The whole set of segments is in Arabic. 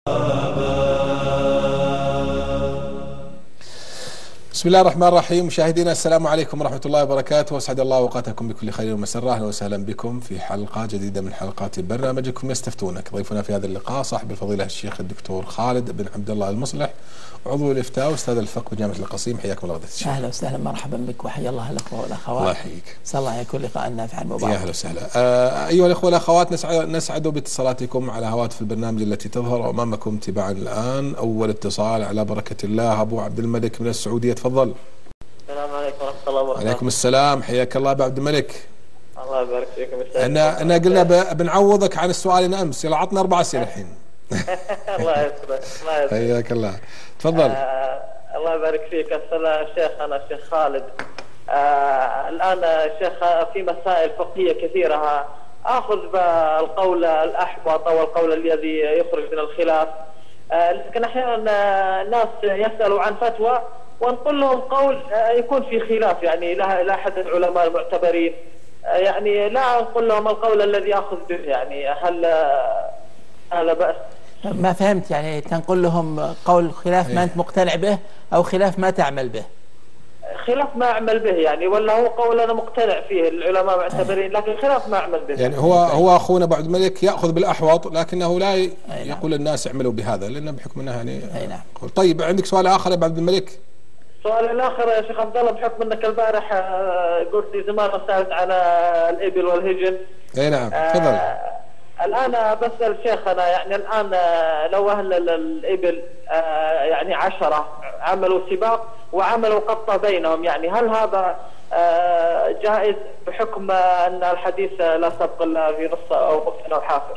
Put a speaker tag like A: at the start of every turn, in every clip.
A: بسم الله الرحمن الرحيم. مشاهدينا السلام عليكم ورحمة الله وبركاته، واسعد الله اوقاتكم بكل خير ومسرة. اهلا وسهلا بكم في حلقة جديدة من حلقات برنامجكم يستفتونك. ضيفنا في هذا اللقاء صاحب الفضيلة الشيخ الدكتور خالد بن عبد الله المصلح، عضو الافتاء واستاذ الفقه بجامعة القصيم. حياكم الله الشيخ.
B: اهلا وسهلا، مرحبا بك وحيا الله الاخوة والاخوات.
A: الله يحييك.
B: صلى الله يكون لقاء نافعا مباركا.
A: يا اهلا وسهلا. ايها الاخوة والاخوات، نسعد باتصالاتكم على هواتف البرنامج التي تظهر امامكم تباعا الان. اول اتصال على بركة الله ابو عبد الملك من السعودية، تفضل.
C: السلام عليكم ورحمة الله وبركاته.
A: وعليكم السلام، حياك الله ابو عبد الملك.
C: الله يبارك فيكم.
A: انا قلنا بنعوضك عن السؤال امس، يلا عطنا 4 اسئله الحين.
C: الله يسعدك. الله يسعدك.
A: حياك الله، تفضل.
C: الله يبارك فيك. السلام شيخ، انا الشيخ خالد. الان شيخ في مسائل فقهيه كثيره اخذ بالقول الاحوط او القول الذي يخرج من الخلاف، لكن احيانا الناس يسالوا عن فتوى ونقول لهم قول يكون في خلاف، يعني لا احد العلماء المعتبرين، يعني لا نقول لهم القول الذي اخذ به، يعني هل بأس؟
B: ما فهمت، يعني تنقل لهم قول خلاف ما انت مقتنع به او خلاف ما تعمل به؟
C: خلاف ما اعمل به يعني، ولا هو قول انا مقتنع فيه العلماء معتبرين، لكن خلاف ما اعمل به.
A: يعني هو اخونا ابو عبد الملك ياخذ بالاحوط، لكنه لا يقول الناس اعملوا بهذا، لانه بحكم انها يعني.
B: نعم.
A: طيب، عندك سؤال اخر يا ابو عبد الملك؟
C: السؤال الاخر يا شيخ عبد الله، بحكم انك البارح قلت لي زمان سالت عن الابل والهجن.
A: اي نعم، تفضل.
C: الان بسال شيخنا، يعني الان لو اهل الابل يعني 10 عملوا سباق وعملوا قطة بينهم، يعني هل هذا جائز بحكم ان الحديث لا سبق الا في نص او مفتن او حافر؟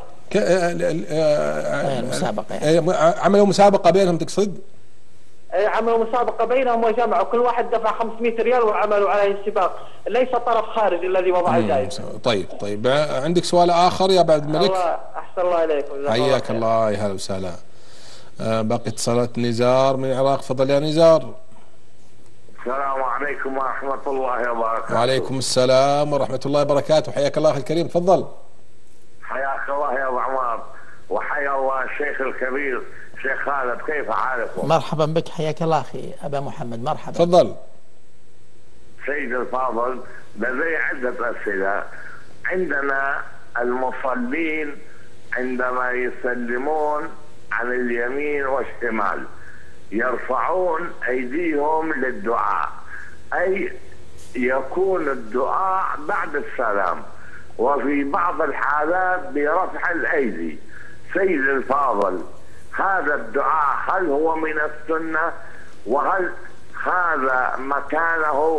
B: المسابقة يعني.
A: عملوا مسابقة بينهم تقصد؟
C: عملوا مسابقة بينهم وجمعوا، كل واحد دفع 500 ريال وعملوا عليه سباق، ليس طرف خارجي الذي وضع الجائزة.
A: طيب عندك سؤال آخر يا عبد الملك؟
C: الله أحسن الله إليكم.
A: حياك الله، يا هلا وسهلا. باقي اتصالات. نزار من العراق، تفضل يا نزار.
D: السلام عليكم ورحمة الله وبركاته.
A: وعليكم السلام ورحمة الله وبركاته، حياك الله أخي الكريم، تفضل.
D: حياك الله يا أبو عمار، وحيا الله الشيخ الكبير شيخ خالد، كيف حالكم؟
B: مرحبا بك، حياك الله أخي أبا محمد، مرحبا.
A: تفضل.
D: سيد الفاضل، لدي عدة أسئلة. عندنا المصلين عندما يسلمون عن اليمين والشمال يرفعون أيديهم للدعاء، أي يكون الدعاء بعد السلام، وفي بعض الحالات برفع الأيدي. سيد الفاضل، هذا الدعاء هل هو من السنة، وهل هذا مكانه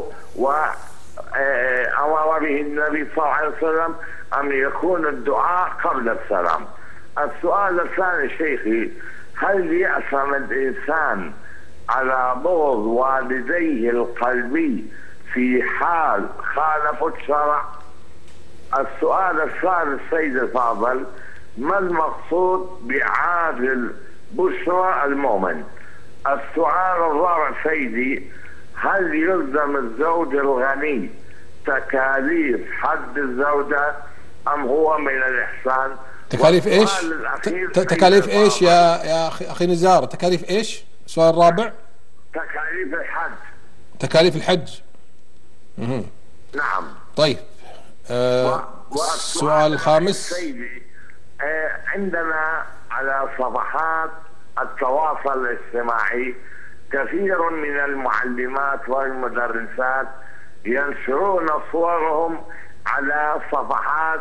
D: وأمر به النبي صلى الله عليه وسلم، أم يكون الدعاء قبل السلام؟ السؤال الثاني شيخي، هل يأثم الإنسان على بغض والديه القلبي في حال خالفوا الشرع؟ السؤال الثالث سيد الفاضل، ما المقصود بعاجل بشرى المؤمن؟ السؤال الرابع سيدي، هل يلزم الزوج الغني تكاليف حد الزوجة أم هو من الإحسان؟
A: تكاليف ايش؟ تكاليف ايش يا اخي نزار؟ تكاليف ايش؟ السؤال الرابع.
D: تكاليف الحج.
A: تكاليف الحج.
D: نعم.
A: طيب. السؤال الخامس
D: سيدي، عندنا على صفحات التواصل الاجتماعي كثير من المعلمات والمدرسات ينشرون صورهم على صفحات،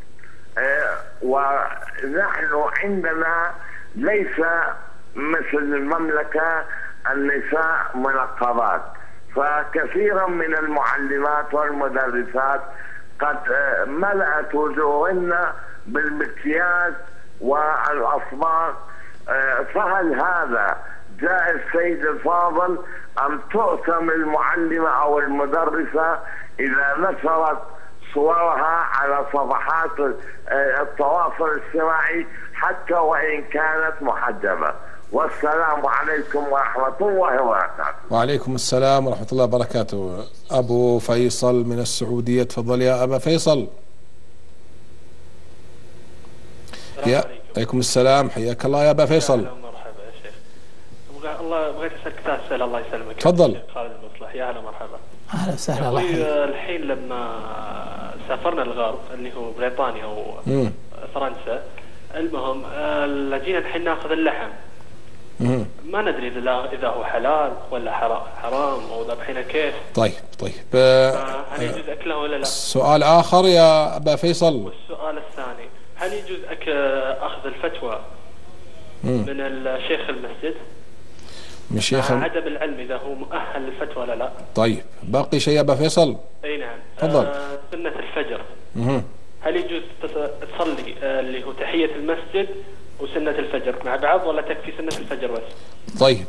D: ونحن عندنا ليس مثل المملكة النساء منقبات، فكثيرا من المعلمات والمدرسات قد ملأت وجوههن بالمكياج والأصباغ، فهل هذا جائز سيد الفاضل، أم تؤثم المعلمة أو المدرسة إذا نشرت صورها على صفحات التواصل الاجتماعي حتى وإن كانت محجبة؟ والسلام عليكم ورحمة الله وبركاته.
A: وعليكم السلام ورحمة الله وبركاته. أبو فيصل من السعودية، تفضل يا أبا فيصل.
E: السلام عليكم.
A: عليكم السلام، حياك الله يا أبا فيصل.
E: اهلا ومرحبا يا شيخ. الله بغيت اسالك ثلاث اسئله الله يسلمك.
A: تفضل.
E: خالد المصلح، يا اهلا ومرحبا.
B: اهلا وسهلا، الله يحييك.
E: الحين لما سافرنا للغرب اللي هو بريطانيا وفرنسا، المهم جينا الحين ناخذ اللحم. ما ندري اذا هو حلال ولا حرام او ذبحينه كيف.
A: طيب
E: هل يجوز اكله ولا لا؟
A: سؤال آخر يا أبا فيصل.
E: والسؤال الثاني، هل يجوز اخذ الفتوى من الشيخ المسجد
A: من شيخ
E: مع عدم العلم اذا هو مؤهل للفتوى ولا لا؟
A: طيب باقي شيء يا أبا فيصل؟
E: اي نعم.
A: تفضل.
E: سنة الفجر، هل يجوز تصلي اللي هو تحية المسجد وسنة الفجر مع بعض ولا تكفي سنة الفجر بس؟
A: طيب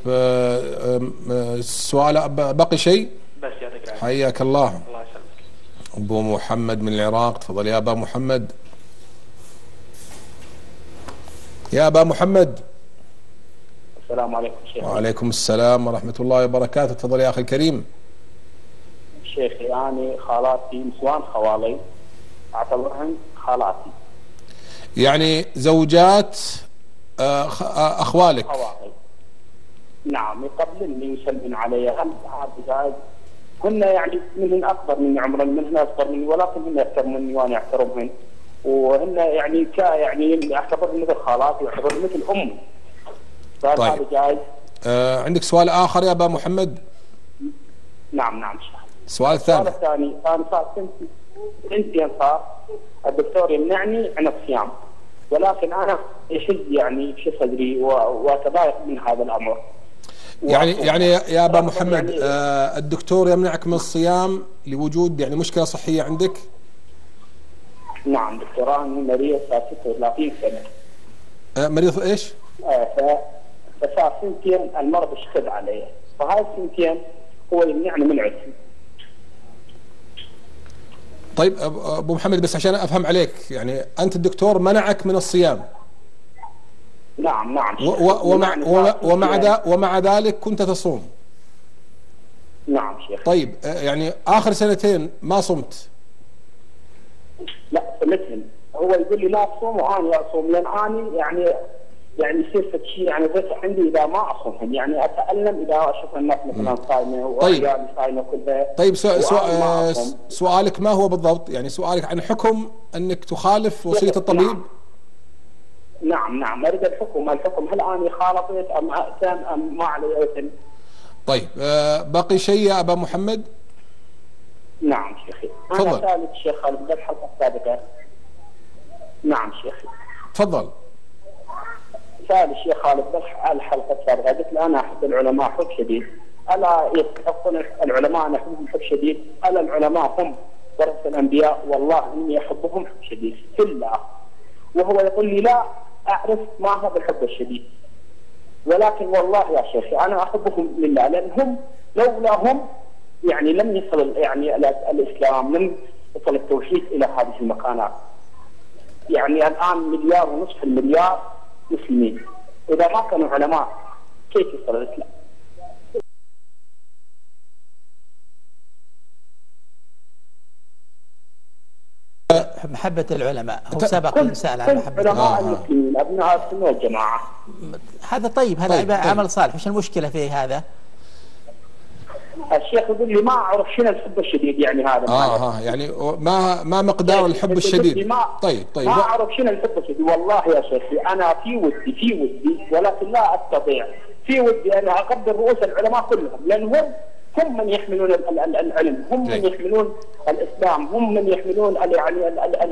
A: السؤال باقي شيء؟
E: بس يعطيك العافية.
A: حياك الله.
E: الله يسلمك.
A: أبو محمد من العراق، تفضل يا أبا محمد. يا أبا محمد.
F: السلام عليكم شيخ.
A: وعليكم السلام ورحمة الله وبركاته، تفضل يا أخي الكريم.
F: شيخي يعني خالاتي نسوان خوالي أعتبرهن خالاتي.
A: يعني زوجات أخوالك.
F: خوالي. نعم، يقبلني ويسلمن علي. هن يعني منهن أكبر مني عمرا، منهن أصغر مني، ولكن هن يحترمني وأنا أحترمهن. وهن يعني يعني أعتبرهن مثل خالاتي وأعتبرهن مثل أمي.
A: طيب.
F: هذا جايز.
A: عندك سؤال آخر يا أبا محمد؟
F: نعم.
A: السؤال الثاني.
F: الثاني، أنا صار سنتين صار الدكتور يمنعني عن الصيام، ولكن أنا يحز يعني في صدري وأتضايق من هذا الأمر.
A: يعني يا أبا محمد الدكتور يمنعك من الصيام لوجود يعني مشكلة صحية عندك؟
F: نعم دكتور، أنا مريض صار 36 سنة.
A: مريض إيش؟
F: فصار سنتين المرض اشتد علي، فهاي السنتين هو يمنعني من عزي.
A: طيب أبو محمد، بس عشان أفهم عليك، يعني أنت الدكتور منعك من الصيام.
F: نعم.
A: ومع ذلك كنت تصوم.
F: نعم شيخ.
A: طيب يعني آخر سنتين ما صمت؟
F: لا صمتهم. هو يقول لي لا تصوم وأنا أصوم، لأن أنا يعني يصير شيء يعني بس عندي اذا ما اصومهم، يعني اتالم اذا اشوف الناس مثلا صايمه وعيالي صايمه كلها.
A: طيب سؤالك ما هو بالضبط؟ يعني سؤالك عن حكم انك تخالف وصيه الطبيب؟
F: نعم اريد الحكم هل انا خالطت ام اثم ام ما علي اثم؟
A: طيب باقي شيء يا ابا محمد؟
F: نعم شيخي.
A: تفضل.
F: انا سالت الشيخ خالد بالحلقه السابقه. نعم شيخي.
A: تفضل.
F: سأل الشيخ خالد الحلقة السابقة، قلت له أنا أحب العلماء حب شديد، ألا يستحقون العلماء أن أحبهم حب شديد؟ ألا العلماء هم ورثة الأنبياء؟ والله إني أحبهم حب شديد في الله. وهو يقول لي لا أعرف ما هو بالحب الشديد، ولكن والله يا شيخي أنا أحبهم لله، لأنهم لولا هم يعني لم يصل يعني الإسلام، لم يصل التوحيد إلى هذه المكانات. يعني الآن 1.5 مليار مسلمين، إذا ما كانوا علماء كيف يصل الإسلام؟
B: محبة العلماء، هو سبق الإنسان عن محبة
F: علماء المسلمين أبناء السنة والجماعة.
B: هذا طيب، هذا عمل صالح، وش المشكلة في هذا؟
F: الشيخ يقول لي ما أعرف شنو الحب الشديد، يعني هذا
A: يعني ما مقدار الحب الشديد؟ طيب
F: ما أعرف شنو الحب الشديد. والله يا شيخي أنا في ودي ولكن لا أستطيع. في ودي أنا أقدر رؤوس العلماء كلهم، لأن هم من يحملون العلم، هم من يحملون الإسلام، هم من يحملون يعني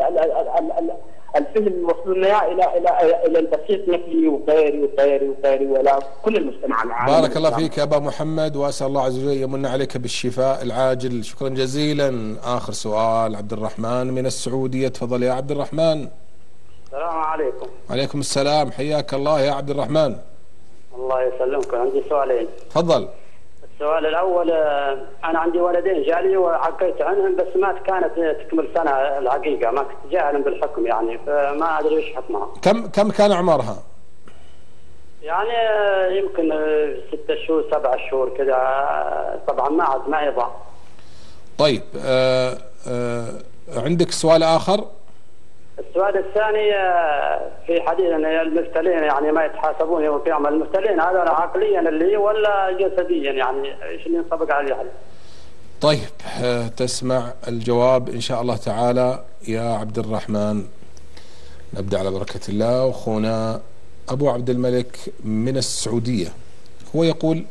F: الفهم يوصلنا الى البسيط مثلي وغيري ولا كل المجتمع العالمي.
A: بارك الله فيك يا ابا محمد، واسال الله عز وجل يمن عليك بالشفاء العاجل. شكرا جزيلا. اخر سؤال عبد الرحمن من السعوديه، تفضل يا عبد الرحمن.
G: السلام عليكم.
A: وعليكم السلام، حياك الله يا عبد الرحمن.
G: الله يسلمك. عندي سؤالين.
A: تفضل.
G: السؤال الأول، أنا عندي ولدين جالي وعقيت عنهم، بس ما كانت تكمل سنة الحقيقة، ما كنت جاهلا بالحكم يعني، فما أدري وش حكمها.
A: كم كان عمرها؟
G: يعني يمكن 6 شهور 7 شهور كذا، طبعا ما يضع.
A: طيب عندك سؤال آخر؟
G: السؤال الثاني في حديث أن المبتلين يعني ما يتحاسبون يوم القيامة، المبتلين هذا عقليا اللي ولا جسديا يعني ايش اللي ينطبق عليه؟
A: طيب تسمع الجواب إن شاء الله تعالى يا عبد الرحمن. نبدأ على بركة الله. أخونا أبو عبد الملك من السعودية هو يقول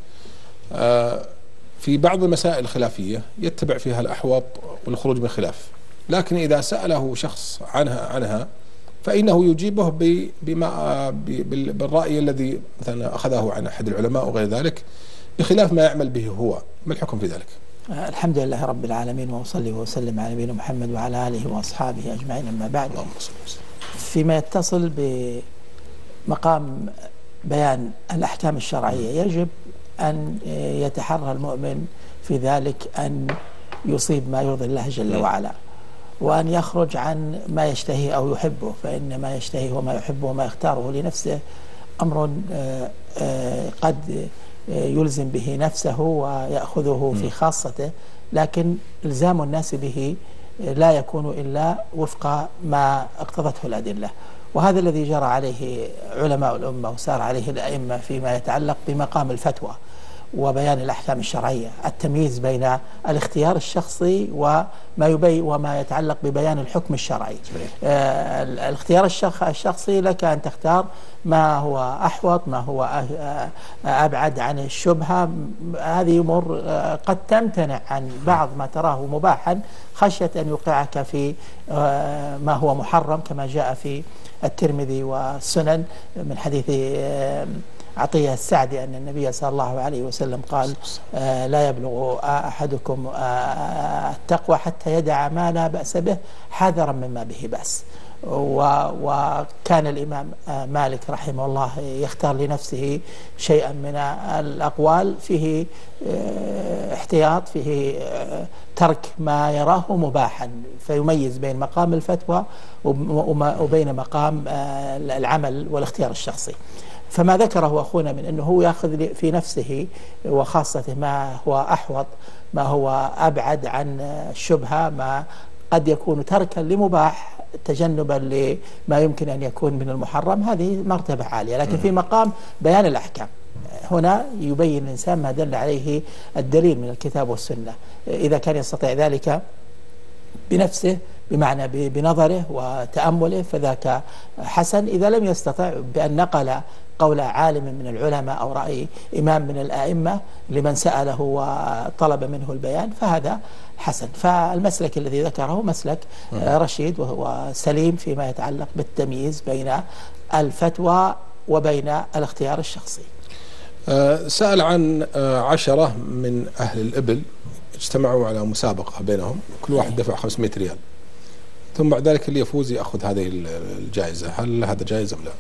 A: في بعض المسائل الخلافية يتبع فيها الأحوط والخروج من خلاف، لكن إذا سأله شخص عنها فإنه يجيبه بالرأي الذي مثلا أخذه عن أحد العلماء وغير ذلك بخلاف ما يعمل به هو. ما الحكم في ذلك؟
B: الحمد لله رب العالمين، وأصلي وأسلم على نبينا محمد وعلى آله وأصحابه أجمعين. أما بعد، فيما يتصل بمقام بيان الأحكام الشرعية يجب أن يتحرى المؤمن في ذلك أن يصيب ما يرضي الله جل وعلا، وأن يخرج عن ما يشتهي أو يحبه، فإن ما يشتهي وما يحبه وما يختاره لنفسه أمر قد يلزم به نفسه ويأخذه في خاصته، لكن إلزام الناس به لا يكون إلا وفق ما اقتضته الأدلة. وهذا الذي جرى عليه علماء الأمة وسار عليه الأئمة فيما يتعلق بمقام الفتوى وبيان الأحكام الشرعية، التمييز بين الاختيار الشخصي وما يتعلق ببيان الحكم الشرعي. الاختيار الشخصي لك أن تختار ما هو أحوط، ما هو أبعد عن الشبهة. هذه أمور قد تمتنع عن بعض ما تراه مباحا خشية أن يوقعك في ما هو محرم، كما جاء في الترمذي والسنن من حديث عطية السعدي أن النبي صلى الله عليه وسلم قال لا يبلغ أحدكم التقوى حتى يدع ما لا بأس به حذرا مما به بأس. وكان الإمام مالك رحمه الله يختار لنفسه شيئا من الأقوال فيه احتياط، فيه ترك ما يراه مباحا، فيميز بين مقام الفتوى وبين مقام العمل والاختيار الشخصي. فما ذكره أخونا من أنه يأخذ في نفسه وخاصته ما هو أحوط، ما هو أبعد عن الشبهة، ما قد يكون تركا لمباح تجنبا لما يمكن أن يكون من المحرم، هذه مرتبة عالية. لكن في مقام بيان الأحكام هنا يبين الإنسان ما دل عليه الدليل من الكتاب والسنة، إذا كان يستطيع ذلك بنفسه بمعنى بنظره وتأمله فذاك حسن. إذا لم يستطع بأن نقل قول عالم من العلماء أو رأي إمام من الآئمة لمن سأله وطلب منه البيان فهذا حسن. فالمسلك الذي ذكره مسلك رشيد وسليم فيما يتعلق بالتمييز بين الفتوى وبين الاختيار الشخصي.
A: سأل عن 10 من أهل الإبل اجتمعوا على مسابقة بينهم، كل واحد دفع 500 ريال، ثم بعد ذلك اللي يفوز يأخذ هذه الجائزة. هل هذا جائز أم لا؟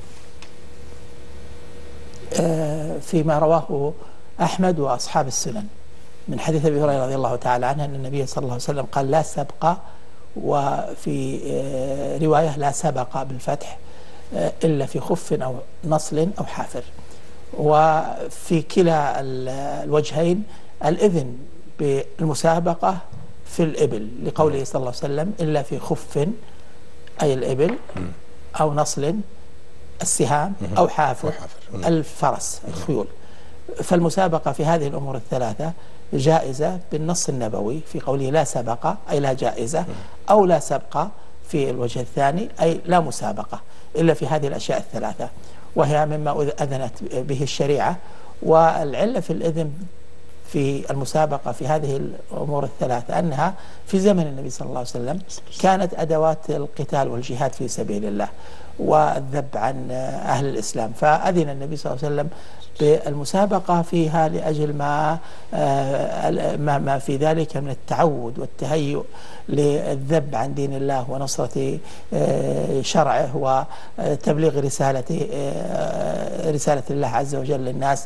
B: فيما رواه أحمد وأصحاب السنن من حديث أبي هريرة رضي الله تعالى عنه أن النبي صلى الله عليه وسلم قال لا سبق، وفي رواية لا سبق بالفتح إلا في خف أو نصل أو حافر. وفي كلا الوجهين الإذن بالمسابقة في الإبل لقوله صلى الله عليه وسلم إلا في خف أي الإبل أو نصل السهام أو حافر الفرس الخيول. فالمسابقة في هذه الأمور الثلاثة جائزة بالنص النبوي في قوله لا سبق أي لا جائزة، أو لا سبق في الوجه الثاني أي لا مسابقة إلا في هذه الأشياء الثلاثة، وهي مما أذنت به الشريعة. والعلة في الإذن في المسابقة في هذه الأمور الثلاثة أنها في زمن النبي صلى الله عليه وسلم كانت أدوات القتال والجهاد في سبيل الله والذب عن أهل الإسلام، فأذن النبي صلى الله عليه وسلم بالمسابقة فيها لأجل ما في ذلك من التعود والتهيؤ للذب عن دين الله ونصرة شرعه وتبليغ رسالة الله عز وجل للناس.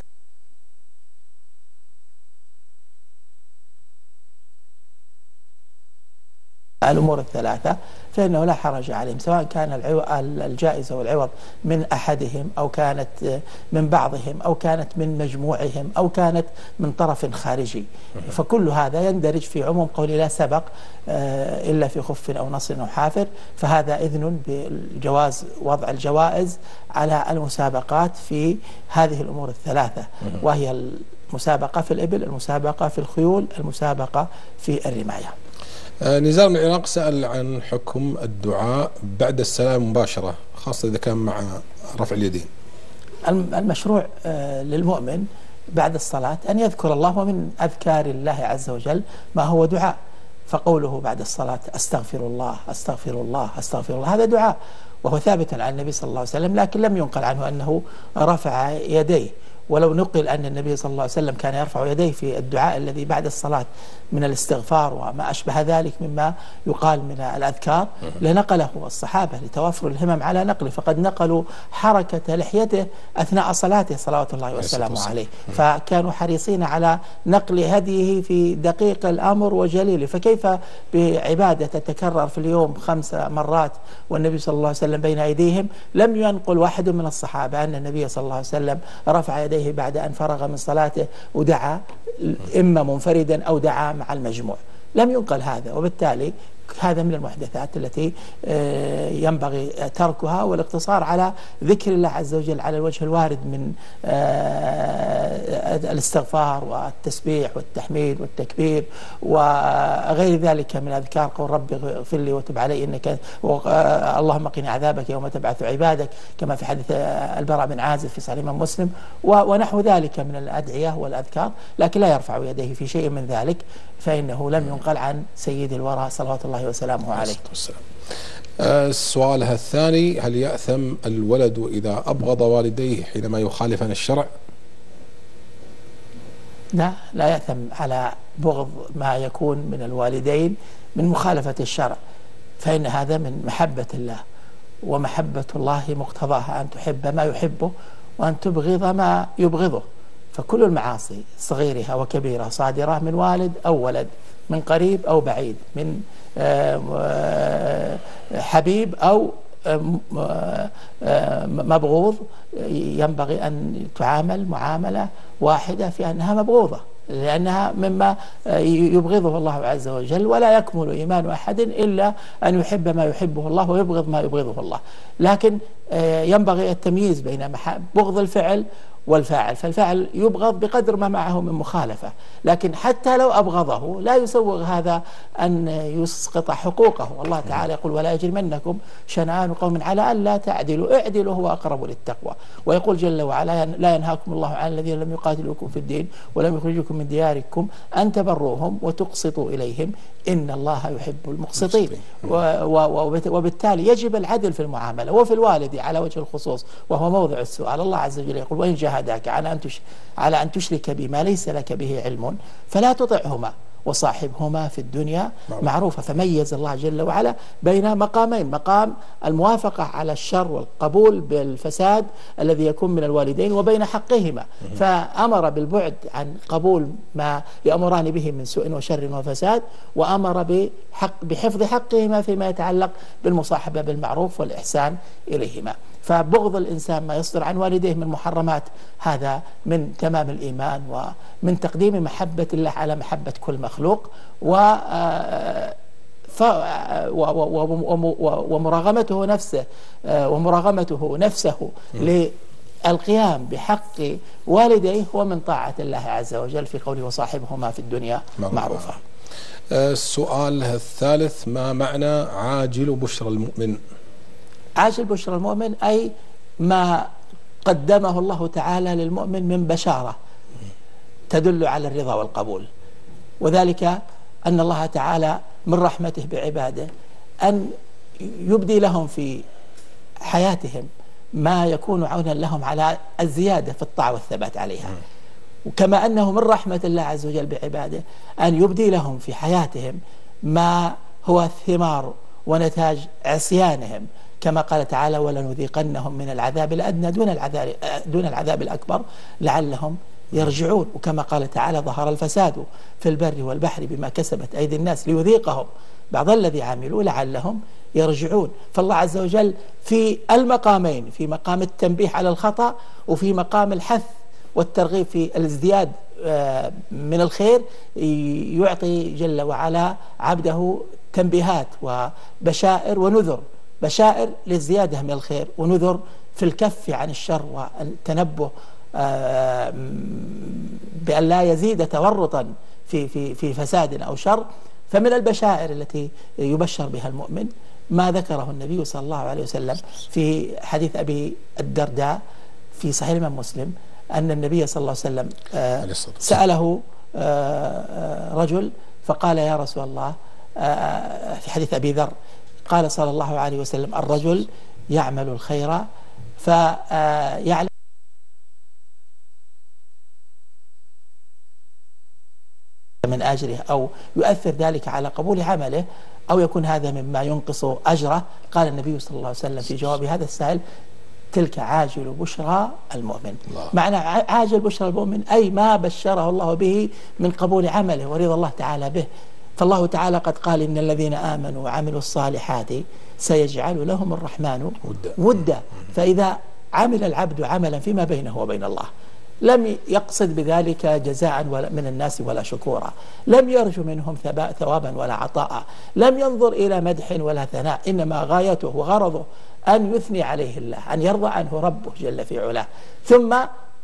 B: الأمور الثلاثة فإنه لا حرج عليهم، سواء كان الجائزة والعوض من أحدهم أو كانت من بعضهم أو كانت من مجموعهم أو كانت من طرف خارجي. فكل هذا يندرج في عموم قول لا سبق إلا في خف أو نصر أو حافر، فهذا إذن بجواز وضع الجوائز على المسابقات في هذه الأمور الثلاثة، وهي المسابقة في الإبل، المسابقة في الخيول، المسابقة في الرماية.
A: نزار من العراق سأل عن حكم الدعاء بعد السلام مباشرة، خاصة إذا كان مع رفع اليدين.
B: المشروع للمؤمن بعد الصلاة أن يذكر الله، ومن أذكار الله عز وجل ما هو دعاء، فقوله بعد الصلاة أستغفر الله أستغفر الله أستغفر الله هذا دعاء، وهو ثابت عن النبي صلى الله عليه وسلم، لكن لم ينقل عنه أنه رفع يديه. ولو نقل أن النبي صلى الله عليه وسلم كان يرفع يديه في الدعاء الذي بعد الصلاة من الاستغفار وما أشبه ذلك مما يقال من الأذكار لنقله الصحابة لتوافر الهمم على نقله، فقد نقلوا حركة لحيته أثناء صلاته صلوات الله وسلامه عليه، فكانوا حريصين على نقل هديه في دقيق الأمر وجليله. فكيف بعبادة تتكرر في اليوم 5 مرات والنبي صلى الله عليه وسلم بين أيديهم؟ لم ينقل واحد من الصحابة أن النبي صلى الله عليه وسلم رفع يديه بعد أن فرغ من صلاته ودعا إما منفردا أو دعا مع المجموع، لم ينقل هذا، وبالتالي هذا من المحدثات التي ينبغي تركها والاقتصار على ذكر الله عز وجل على الوجه الوارد من الاستغفار والتسبيح والتحميد والتكبير وغير ذلك من أذكار، قول ربي اغفر لي وتب علي إنك اللهم قني عذابك يوم تبعث عبادك، كما في حديث البراء بن عازب في صحيح الإمام مسلم، ونحو ذلك من الأدعية والأذكار، لكن لا يرفع يديه في شيء من ذلك، فإنه لم ينقل عن سيد الورى صلوات الله وسلامه عليه.
A: سؤالها الثاني: هل يأثم الولد إذا أبغض والديه حينما يخالفن الشرع؟
B: لا يأثم على بغض ما يكون من الوالدين من مخالفة الشرع، فإن هذا من محبة الله، ومحبة الله مقتضاها أن تحب ما يحبه وأن تبغض ما يبغضه، فكل المعاصي صغيرها وكبيرها صادرة من والد أو ولد، من قريب أو بعيد، من حبيب أو مبغوض، ينبغي أن تعامل معاملة واحدة في أنها مبغوضة، لأنها مما يبغضه الله عز وجل، ولا يكمل إيمان أحد إلا أن يحب ما يحبه الله ويبغض ما يبغضه الله. لكن ينبغي التمييز بين بغض الفعل والفاعل، فالفاعل يبغض بقدر ما معه من مخالفة، لكن حتى لو أبغضه لا يسوغ هذا أن يسقط حقوقه، والله تعالى يقول ولا يجرمنكم شنآن قوم على أن لا تعدلوا اعدلوا هو أقرب للتقوى، ويقول جل وعلا لا ينهاكم الله عن الذين لم يقاتلوكم في الدين ولم يخرجوكم من دياركم أن تبروهم وتقسطوا إليهم إن الله يحب المقسطين. وبالتالي يجب العدل في المعاملة وفي الوالد على وجه الخصوص، وهو موضع السؤال. الله عز وجل يقول وإن جاهداك على أن تشرك بما ليس لك به علم فلا تطعهما وصاحبهما في الدنيا معروفة. فميز الله جل وعلا بين مقامين: مقام الموافقة على الشر والقبول بالفساد الذي يكون من الوالدين، وبين حقهما، فأمر بالبعد عن قبول ما يأمران به من سوء وشر وفساد، وأمر بحفظ حقهما فيما يتعلق بالمصاحبة بالمعروف والإحسان إليهما. فبغض الإنسان ما يصدر عن والديه من محرمات هذا من تمام الإيمان ومن تقديم محبة الله على محبة كل مخلوق، ومراغمته نفسه للقيام بحق والديه ومن طاعة الله عز وجل في قوله وصاحبهما في الدنيا معروفة.
A: السؤال الثالث: ما معنى عاجل بشرى المؤمن؟
B: عاجل بشرى المؤمن أي ما قدمه الله تعالى للمؤمن من بشارة تدل على الرضا والقبول، وذلك أن الله تعالى من رحمته بعباده أن يبدي لهم في حياتهم ما يكون عونا لهم على الزيادة في الطاعة والثبات عليها، وكما أنه من رحمة الله عز وجل بعباده أن يبدي لهم في حياتهم ما هو ثمار ونتاج عصيانهم، كما قال تعالى ولنذيقنهم من العذاب الأدنى دون العذاب الأكبر لعلهم يرجعون، وكما قال تعالى ظهر الفساد في البر والبحر بما كسبت أيدي الناس ليذيقهم بعض الذي عملوا لعلهم يرجعون. فالله عز وجل في المقامين، في مقام التنبيه على الخطأ وفي مقام الحث والترغيب في الازدياد من الخير، يعطي جل وعلا عبده تنبيهات وبشائر ونذر، بشائر للزيادة من الخير ونذر في الكف عن الشر والتنبه بأن لا يزيد تورطا في فساد أو شر. فمن البشائر التي يبشر بها المؤمن ما ذكره النبي صلى الله عليه وسلم في حديث أبي الدرداء في صحيح الإمام مسلم، أن النبي صلى الله عليه وسلم سأله رجل فقال يا رسول الله، في حديث أبي ذر قال صلى الله عليه وسلم: الرجل يعمل الخير فيعلم من أجره أو يؤثر ذلك على قبول عمله أو يكون هذا مما ينقص أجره. قال النبي صلى الله عليه وسلم في جواب هذا السائل: تلك عاجل بشرى المؤمن. معنى عاجل بشرى المؤمن أي ما بشره الله به من قبول عمله ورضا الله تعالى به. فالله تعالى قد قال: إن الذين آمنوا وعملوا الصالحات سيجعل لهم الرحمن ودا. فإذا عمل العبد عملا فيما بينه وبين الله لم يقصد بذلك جزاء من الناس ولا شكورا، لم يرجو منهم ثوابا ولا عطاء، لم ينظر إلى مدح ولا ثناء، إنما غايته وغرضه أن يثني عليه الله، أن يرضى عنه ربه جل في علاه. ثم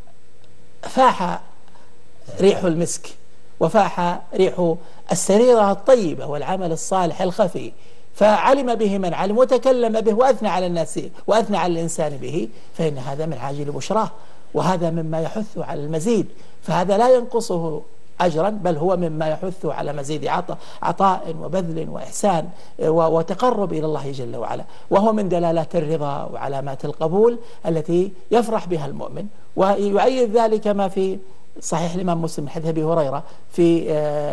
B: فاح ريح المسك وفاح ريح السريرة الطيبة والعمل الصالح الخفي، فعلم به من علم وتكلم به وأثنى على الناس وأثنى على الإنسان به، فإن هذا من عاجل بشراه، وهذا مما يحث على المزيد. فهذا لا ينقصه أجرا، بل هو مما يحث على مزيد عطاء وبذل وإحسان وتقرب إلى الله جل وعلا، وهو من دلالات الرضا وعلامات القبول التي يفرح بها المؤمن. ويؤيد ذلك ما في صحيح الإمام مسلم حديث أبي هريرة في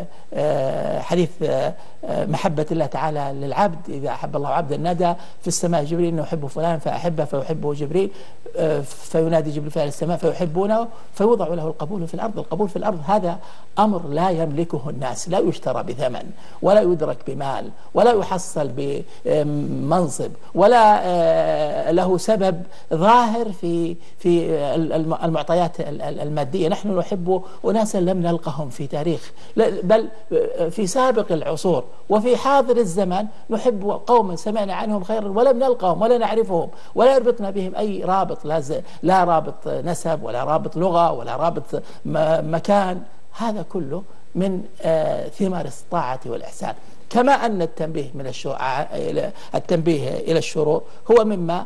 B: حديث محبة الله تعالى للعبد: إذا أحب الله عبدا نادى في السماء جبريل إنه يحب فلان فأحبه فيحبه جبريل، فينادي جبريل في السماء فيحبونه فيوضع له القبول في الأرض. القبول في الأرض هذا أمر لا يملكه الناس، لا يشترى بثمن ولا يدرك بمال ولا يحصل بمنصب ولا له سبب ظاهر في المعطيات المادية. نحن نحب أناسا لم نلقهم في تاريخ، بل في سابق العصور وفي حاضر الزمان نحب قوما سمعنا عنهم خيرا ولم نلقهم ولا نعرفهم ولا يربطنا بهم أي رابط، لا رابط نسب ولا رابط لغة ولا رابط مكان. هذا كله من ثمار الطاعة والإحسان. كما أن التنبيه من التنبيه إلى الشرور هو مما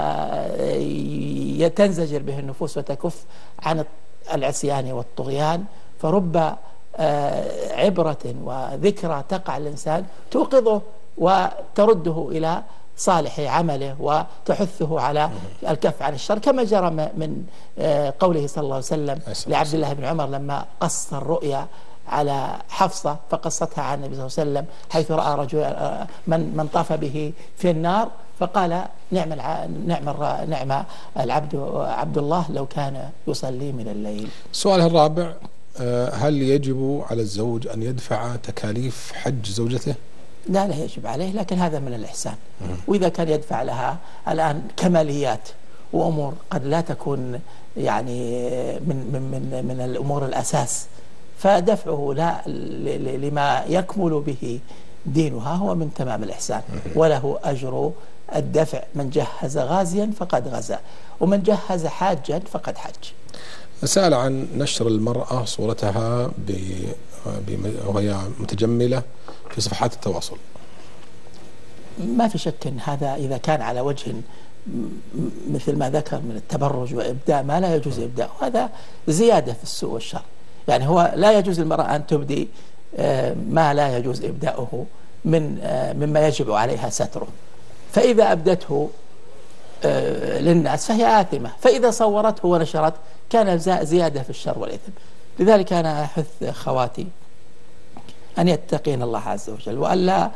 B: تنزجر به النفوس وتكف عن العصيان والطغيان. فرب عبرة وذكرى تقع الإنسان توقظه وترده إلى صالح عمله وتحثه على الكف عن الشر، كما جرى من قوله صلى الله عليه وسلم لعبد الله بن عمر لما قص الرؤيا على حفصة فقصتها عن النبي صلى الله عليه وسلم حيث رأى رجل من طاف به في النار، فقال: نعم العبد عبد الله لو كان يصلي من الليل.
A: السؤال الرابع: هل يجب على الزوج أن يدفع تكاليف حج زوجته؟
B: لا يجب عليه، لكن هذا من الإحسان. وإذا كان يدفع لها الآن كماليات وأمور قد لا تكون يعني من الأمور الأساس، فدفعه لا لما يكمل به دينها هو من تمام الإحسان، وله أجر الدفع. من جهز غازيا فقد غزا، ومن جهز حاجا فقد حج.
A: سأل عن نشر المرأة صورتها وهي متجملة في صفحات التواصل.
B: ما في شك أن هذا إذا كان على وجه مثل ما ذكر من التبرج وإبداء ما لا يجوز إبداءه، هذا زيادة في السوء والشر. يعني هو لا يجوز للمرأة أن تبدي ما لا يجوز إبداؤه مما يجب عليها ستره، فإذا أبدته للناس فهي آثمة، فإذا صورته ونشرت كان زيادة في الشر والإثم. لذلك أنا أحث خواتي أن يتقين الله عز وجل وألا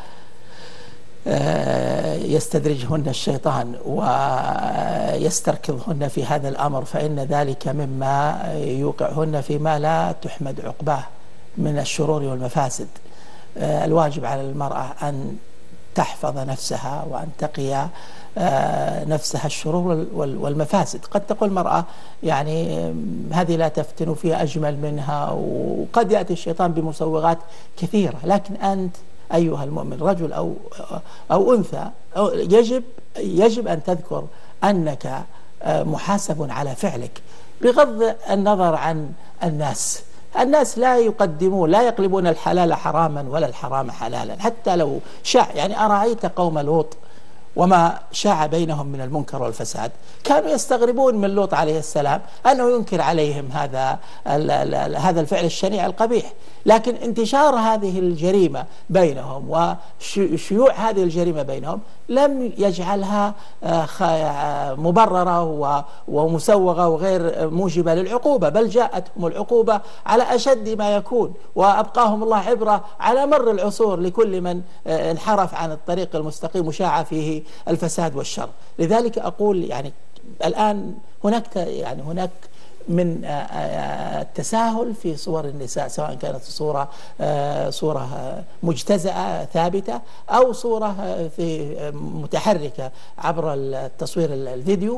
B: يستدرجهن الشيطان ويستركضهن في هذا الأمر، فإن ذلك مما يوقعهن فيما لا تحمد عقباه من الشرور والمفاسد. الواجب على المرأة أن تحفظ نفسها وأن تقي نفسها الشرور والمفاسد. قد تقول المرأة يعني هذه لا تفتن فيها أجمل منها، وقد يأتي الشيطان بمسوغات كثيرة، لكن أنت أيها المؤمن رجل أو أنثى يجب أن تذكر أنك محاسب على فعلك، بغض النظر عن الناس لا يقلبون الحلال حراما ولا الحرام حلالا، حتى لو شاع. يعني أرأيت قوم لوط وما شاع بينهم من المنكر والفساد، كانوا يستغربون من لوط عليه السلام أنه ينكر عليهم هذا الفعل الشنيع القبيح، لكن انتشار هذه الجريمة بينهم وشيوع هذه الجريمة بينهم لم يجعلها مبررة ومسوغة وغير موجبة للعقوبة، بل جاءتهم العقوبة على أشد ما يكون، وأبقاهم الله عبرة على مر العصور لكل من انحرف عن الطريق المستقيم وشاع فيه الفساد والشر. لذلك أقول يعني الآن هناك من التساهل في صور النساء، سواء كانت صورة مجتزأة ثابتة أو صورة في متحركة عبر التصوير الفيديو،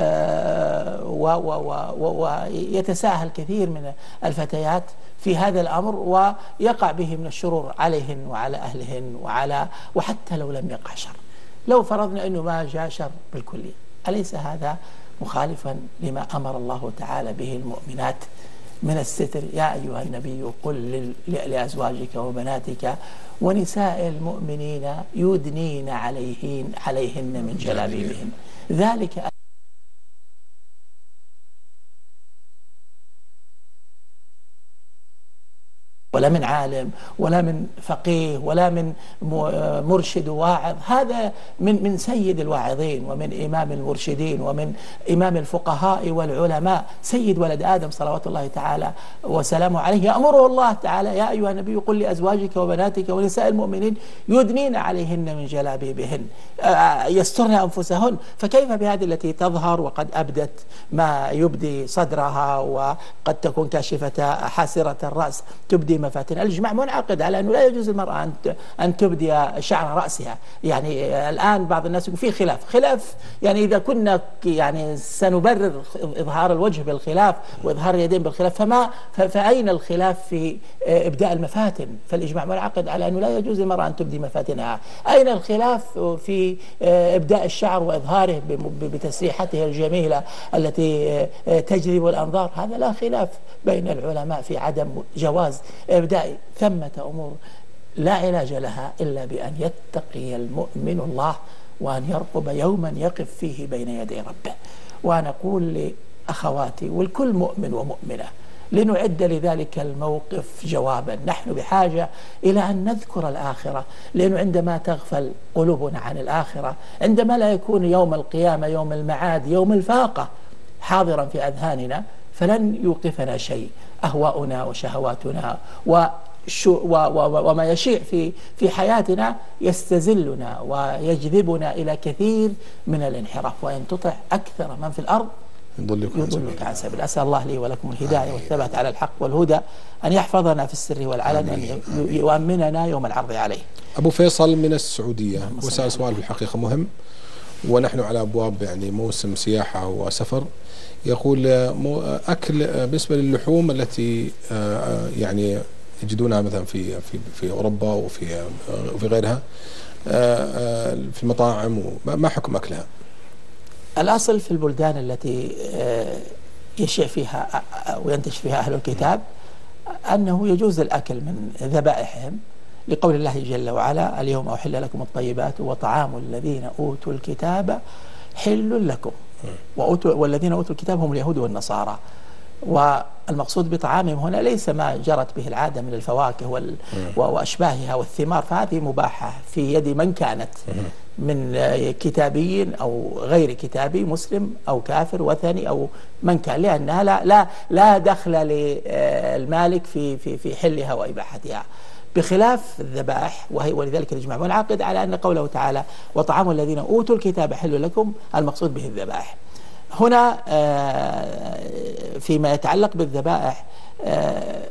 B: ويتساهل كثير من الفتيات في هذا الأمر، ويقع به من الشرور عليهن وعلى أهلهن وحتى لو لم يقع شر. لو فرضنا أنه ما جاء شر بالكلية، أليس هذا مخالفا لما أمر الله تعالى به المؤمنات من الستر؟ يا أيها النبي قل لأزواجك وبناتك ونساء المؤمنين يدنين عليهن من جلابيبهن، ذلك ولا من عالم ولا من فقيه ولا من مرشد واعظ، هذا من سيد الواعظين ومن إمام المرشدين ومن إمام الفقهاء والعلماء، سيد ولد آدم صلوات الله تعالى وسلامه عليه، يأمره الله تعالى يا أيها النبي قل لأزواجك وبناتك ونساء المؤمنين يدنين عليهن من جلابيبهن، يسترن أنفسهن. فكيف بهذه التي تظهر وقد أبدت ما يبدي صدرها وقد تكون كاشفة حاسرة الرأس تبدي مفاتن؟ الإجماع منعقد على أنه لا يجوز المرأة أن تبدي شعر رأسها. يعني الآن بعض الناس يقول في خلاف يعني إذا كنا يعني سنبرر إظهار الوجه بالخلاف وإظهار اليدين بالخلاف، فأين الخلاف في إبداء المفاتن؟ فالإجماع منعقد على أنه لا يجوز المرأة أن تبدي مفاتنها. أين الخلاف في إبداء الشعر وإظهاره بتسريحته الجميلة التي تجذب الأنظار؟ هذا لا خلاف بين العلماء في عدم جواز إبداء. ثمة أمور لا علاج لها إلا بأن يتقي المؤمن الله وأن يرقب يوما يقف فيه بين يدي ربه. وأنا أقول لأخواتي والكل مؤمن ومؤمنة لنعد لذلك الموقف جوابا. نحن بحاجة إلى أن نذكر الآخرة، لأنه عندما تغفل قلوبنا عن الآخرة، عندما لا يكون يوم القيامة يوم المعاد يوم الفاقة حاضرا في أذهاننا، فلن يوقفنا شيء. أهواؤنا وشهواتنا وما يشيع في حياتنا يستزلنا ويجذبنا إلى كثير من الانحراف، وإن تطع أكثر من في الأرض يضلك عن سبيل. أسأل الله لي ولكم الهداية والثبات على الحق والهدى، أن يحفظنا في السر والعلن، أن يؤمننا يوم العرض عليه.
A: أبو فيصل من السعودية وسأل سؤال في الحقيقة مهم، ونحن على أبواب يعني موسم سياحة وسفر. يقول أكل بالنسبة للحوم التي يعني يجدونها مثلا في أوروبا وفي غيرها في المطاعم، ما حكم أكلها؟
B: الأصل في البلدان التي يشيع فيها وينتشر فيها أهل الكتاب أنه يجوز الأكل من ذبائحهم، لقول الله جل وعلا اليوم أحل لكم الطيبات وطعام الذين أوتوا الكتاب حل لكم، والذين أوتوا الكتاب هم اليهود والنصارى. والمقصود بطعامهم هنا ليس ما جرت به العادة من الفواكه وأشباهها والثمار، فهذه مباحة في يد من كانت من كتابي أو غير كتابي، مسلم أو كافر وثني أو من كان، لأنها لا دخل للمالك في حلها وإباحتها، بخلاف الذبائح. ولذلك الإجماع منعقد على أن قوله تعالى وطعام الذين أوتوا الكتاب حل لكم المقصود به الذبائح. هنا فيما يتعلق بالذبائح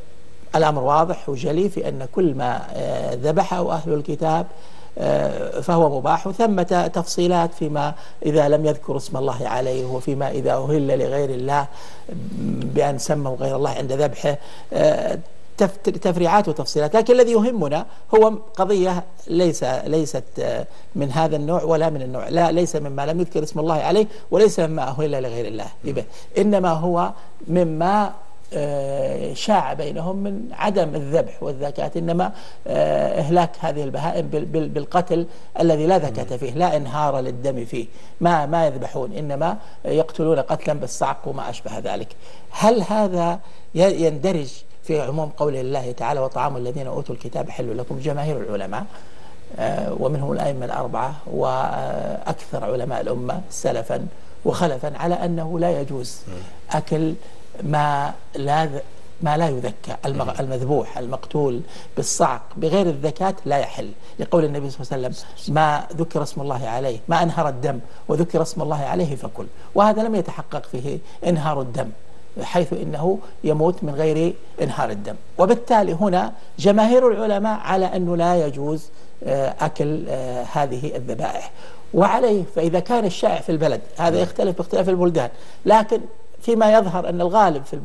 B: الأمر واضح وجلي في أن كل ما ذبحه أهل الكتاب فهو مباح، ثمة تفصيلات فيما إذا لم يذكر اسم الله عليه، وفيما إذا أهل لغير الله بأن سموا غير الله عند ذبحه، تفريعات وتفصيلات. لكن الذي يهمنا هو قضية ليست من هذا النوع ولا من النوع، لا، ليس مما لم يذكر اسم الله عليه وليس مما أهل لغير الله به، إنما هو مما شاع بينهم من عدم الذبح والذكاة، إنما إهلاك هذه البهائم بالقتل الذي لا ذكاة فيه، لا إنهار للدم فيه، ما يذبحون، إنما يقتلون قتلا بالصعق وما أشبه ذلك. هل هذا يندرج في عموم قول الله تعالى وطعام الذين أوتوا الكتاب حل لكم؟ جماهير العلماء ومنهم الأئمة الأربعة وأكثر علماء الأمة سلفا وخلفا على أنه لا يجوز أكل ما لا يذكى، المذبوح المقتول بالصعق بغير الذكاة لا يحل، لقول النبي صلى الله عليه وسلم ما ذكر اسم الله عليه، ما أنهر الدم وذكر اسم الله عليه فكل، وهذا لم يتحقق فيه إنهار الدم، حيث إنه يموت من غير إنهار الدم. وبالتالي هنا جماهير العلماء على أنه لا يجوز أكل هذه الذبائح. وعليه فإذا كان الشائع في البلد، هذا يختلف باختلاف البلدان، لكن فيما يظهر أن الغالب في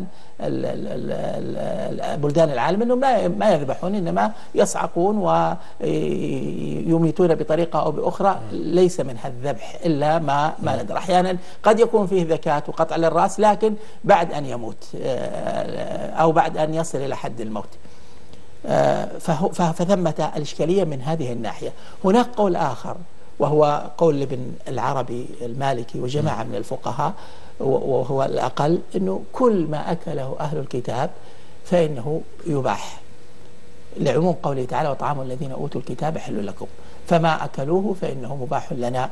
B: بلدان العالم أنهم ما يذبحون، إنما يصعقون ويميتون بطريقة أو بأخرى، ليس منها الذبح إلا ما ندر. أحيانا قد يكون فيه ذكاة وقطع للرأس، لكن بعد أن يموت أو بعد أن يصل إلى حد الموت. فثمة الإشكالية من هذه الناحية. هناك قول آخر وهو قول ابن العربي المالكي وجماعة من الفقهاء، وهو الأقل، أنه كل ما أكله أهل الكتاب فإنه يباح، لعموم قوله تعالى وطعام الذين أوتوا الكتاب حل لكم، فما أكلوه فإنه مباح لنا.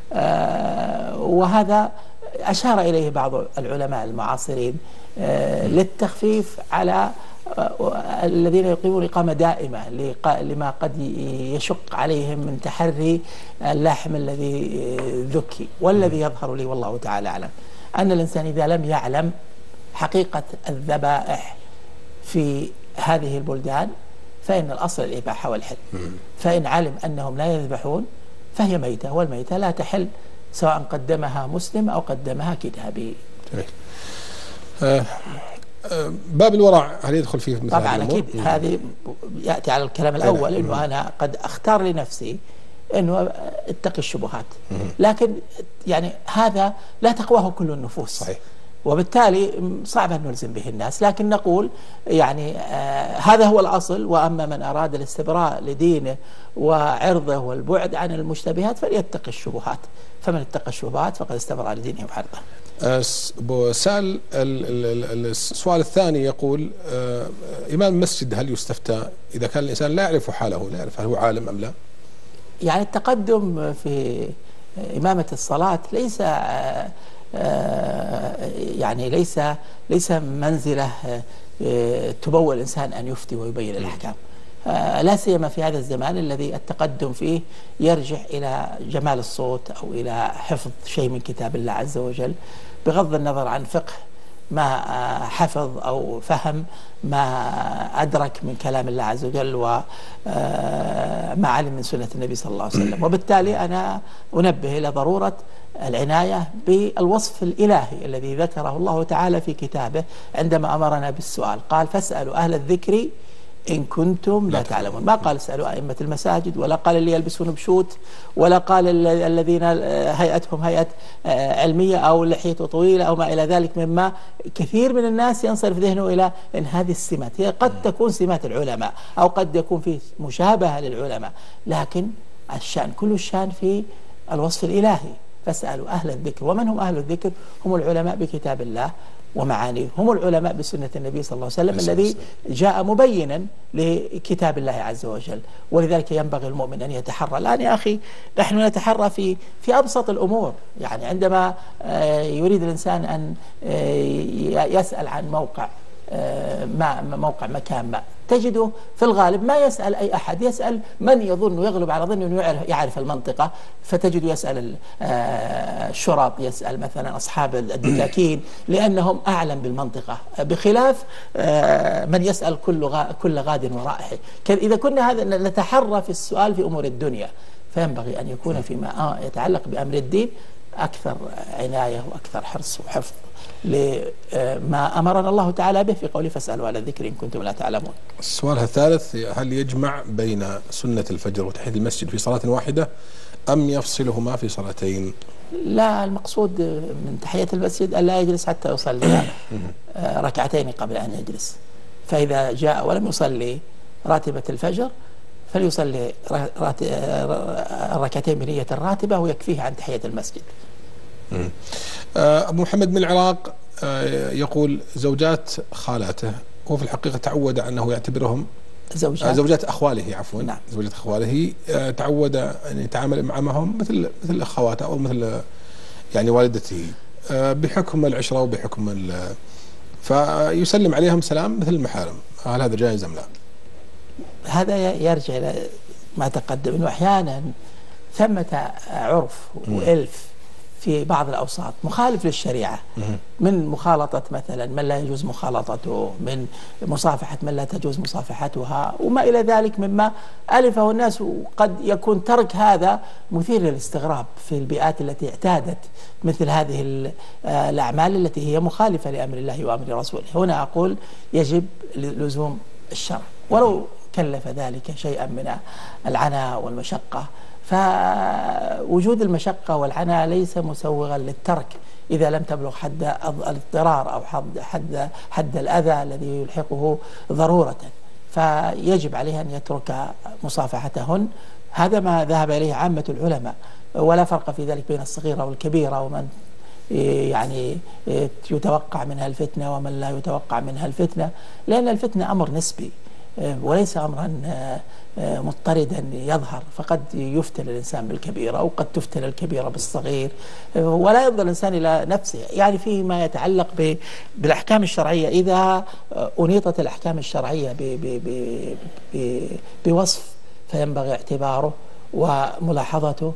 B: وهذا أشار إليه بعض العلماء المعاصرين للتخفيف على الذين يقيمون إقامة دائمة لما قد يشق عليهم من تحري اللحم الذي ذكي. والذي يظهر لي والله تعالى أعلم أن الإنسان إذا لم يعلم حقيقة الذبائح في هذه البلدان فإن الأصل الإباحة والحل، فإن علم أنهم لا يذبحون فهي ميتة، والميتة لا تحل سواء قدمها مسلم أو قدمها كتابي.
A: باب الورع هل يدخل فيه مثل
B: طبعا أكيد هذه يأتي على الكلام الأول، أنه أنا قد أختار لنفسي أنه اتقي الشبهات، لكن يعني هذا لا تقواه كل النفوس، صحيح، وبالتالي صعب أن نلزم به الناس، لكن نقول يعني هذا هو الأصل. وأما من أراد الاستبراء لدينه وعرضه والبعد عن المشتبهات فليتقي الشبهات، فمن اتقى الشبهات فقد استبرأ لدينه وعرضه.
A: سأل السؤال الثاني يقول إمام المسجد هل يستفتى إذا كان الإنسان لا يعرف حاله، لا يعرف هل هو عالم أم لا؟
B: يعني التقدم في إمامة الصلاة ليس منزلة تبوى الإنسان أن يفتي ويبين الأحكام، لا سيما في هذا الزمان الذي التقدم فيه يرجع إلى جمال الصوت أو إلى حفظ شيء من كتاب الله عز وجل، بغض النظر عن فقه ما حفظ أو فهم ما أدرك من كلام الله عز وجل وما علم من سنة النبي صلى الله عليه وسلم. وبالتالي أنا أنبه إلى ضرورة العناية بالوصف الإلهي الذي ذكره الله تعالى في كتابه عندما أمرنا بالسؤال، قال فاسألوا أهل الذكر إن كنتم لا تعلمون. ما قال اسألوا أئمة المساجد، ولا قال اللي يلبسون بشوت، ولا قال الذين هيئتهم هيئة علمية أو لحيته طويلة أو ما إلى ذلك، مما كثير من الناس ينصرف ذهنه إلى أن هذه السمات هي قد تكون سمات العلماء أو قد يكون فيه مشابهة للعلماء، لكن الشأن كل الشأن في الوصف الإلهي. فاسألوا أهل الذكر، ومن هم أهل الذكر؟ هم العلماء بكتاب الله ومعانيه، هم العلماء بسنة النبي صلى الله عليه وسلم الذي جاء مبينا لكتاب الله عز وجل. ولذلك ينبغي المؤمن أن يتحرى. الآن يا أخي نحن نتحرى في أبسط الأمور، يعني عندما يريد الإنسان أن يسأل عن موقع موقع مكان ما، تجده في الغالب ما يسأل أي أحد، يسأل من يظن يغلب على ظنه أنه يعرف المنطقة، فتجده يسأل الشرط، يسأل مثلا أصحاب الدكاكين لأنهم أعلم بالمنطقة، بخلاف من يسأل كل غاد ورائحه. إذا كنا هذا نتحرى في السؤال في أمور الدنيا، فينبغي أن يكون فيما يتعلق بأمر الدين أكثر عناية وأكثر حرص وحفظ لما أمرنا الله تعالى به في قوله فاسألوا على الذكر إن كنتم لا تعلمون.
A: السؤال الثالث: هل يجمع بين سنة الفجر وتحية المسجد في صلاة واحدة أم يفصلهما في صلاتين؟
B: لا، المقصود من تحية المسجد أن لا يجلس حتى يصلي ركعتين قبل أن يجلس، فإذا جاء ولم يصلي راتبة الفجر فليصلي الركعتين بنية الراتبة ويكفيه عن تحية المسجد.
A: أبو محمد من العراق يقول: زوجات خالاته، هو في الحقيقة تعود أنه يعتبرهم زوجات أخواله، عفوا نعم. زوجات أخواله، تعود أن يتعامل معهم مثل أخواته أو مثل يعني والدته بحكم العشرة وبحكم فيسلم عليهم سلام مثل المحارم. هل هذا جائز أم لا؟
B: هذا يرجع إلى ما تقدم، أنه أحيانا ثمة عرف وإلف في بعض الأوساط مخالف للشريعة، من مخالطة مثلا من لا يجوز مخالطته، من مصافحة من لا تجوز مصافحتها، وما إلى ذلك مما ألفه الناس، وقد يكون ترك هذا مثير للاستغراب في البيئات التي اعتادت مثل هذه الأعمال التي هي مخالفة لأمر الله وأمر رسوله. هنا أقول يجب لزوم الشرع ولو كلف ذلك شيئا من العناء والمشقة، فوجود المشقة والعناء ليس مسوغا للترك إذا لم تبلغ حد الاضطرار أو حد الأذى الذي يلحقه ضرورة، فيجب عليه أن يترك مصافحتهن. هذا ما ذهب إليه عامة العلماء، ولا فرق في ذلك بين الصغيرة والكبيرة، ومن يعني يتوقع منها الفتنة ومن لا يتوقع منها الفتنة، لأن الفتنة أمر نسبي وليس أمرا مضطردا يظهر، فقد يفتن الإنسان بالكبيرة أو قد تفتن الكبيرة بالصغير، ولا ينظر الإنسان إلى نفسه. يعني فيما يتعلق بالأحكام الشرعية، إذا أنيطت الأحكام الشرعية بوصف فينبغي اعتباره وملاحظته،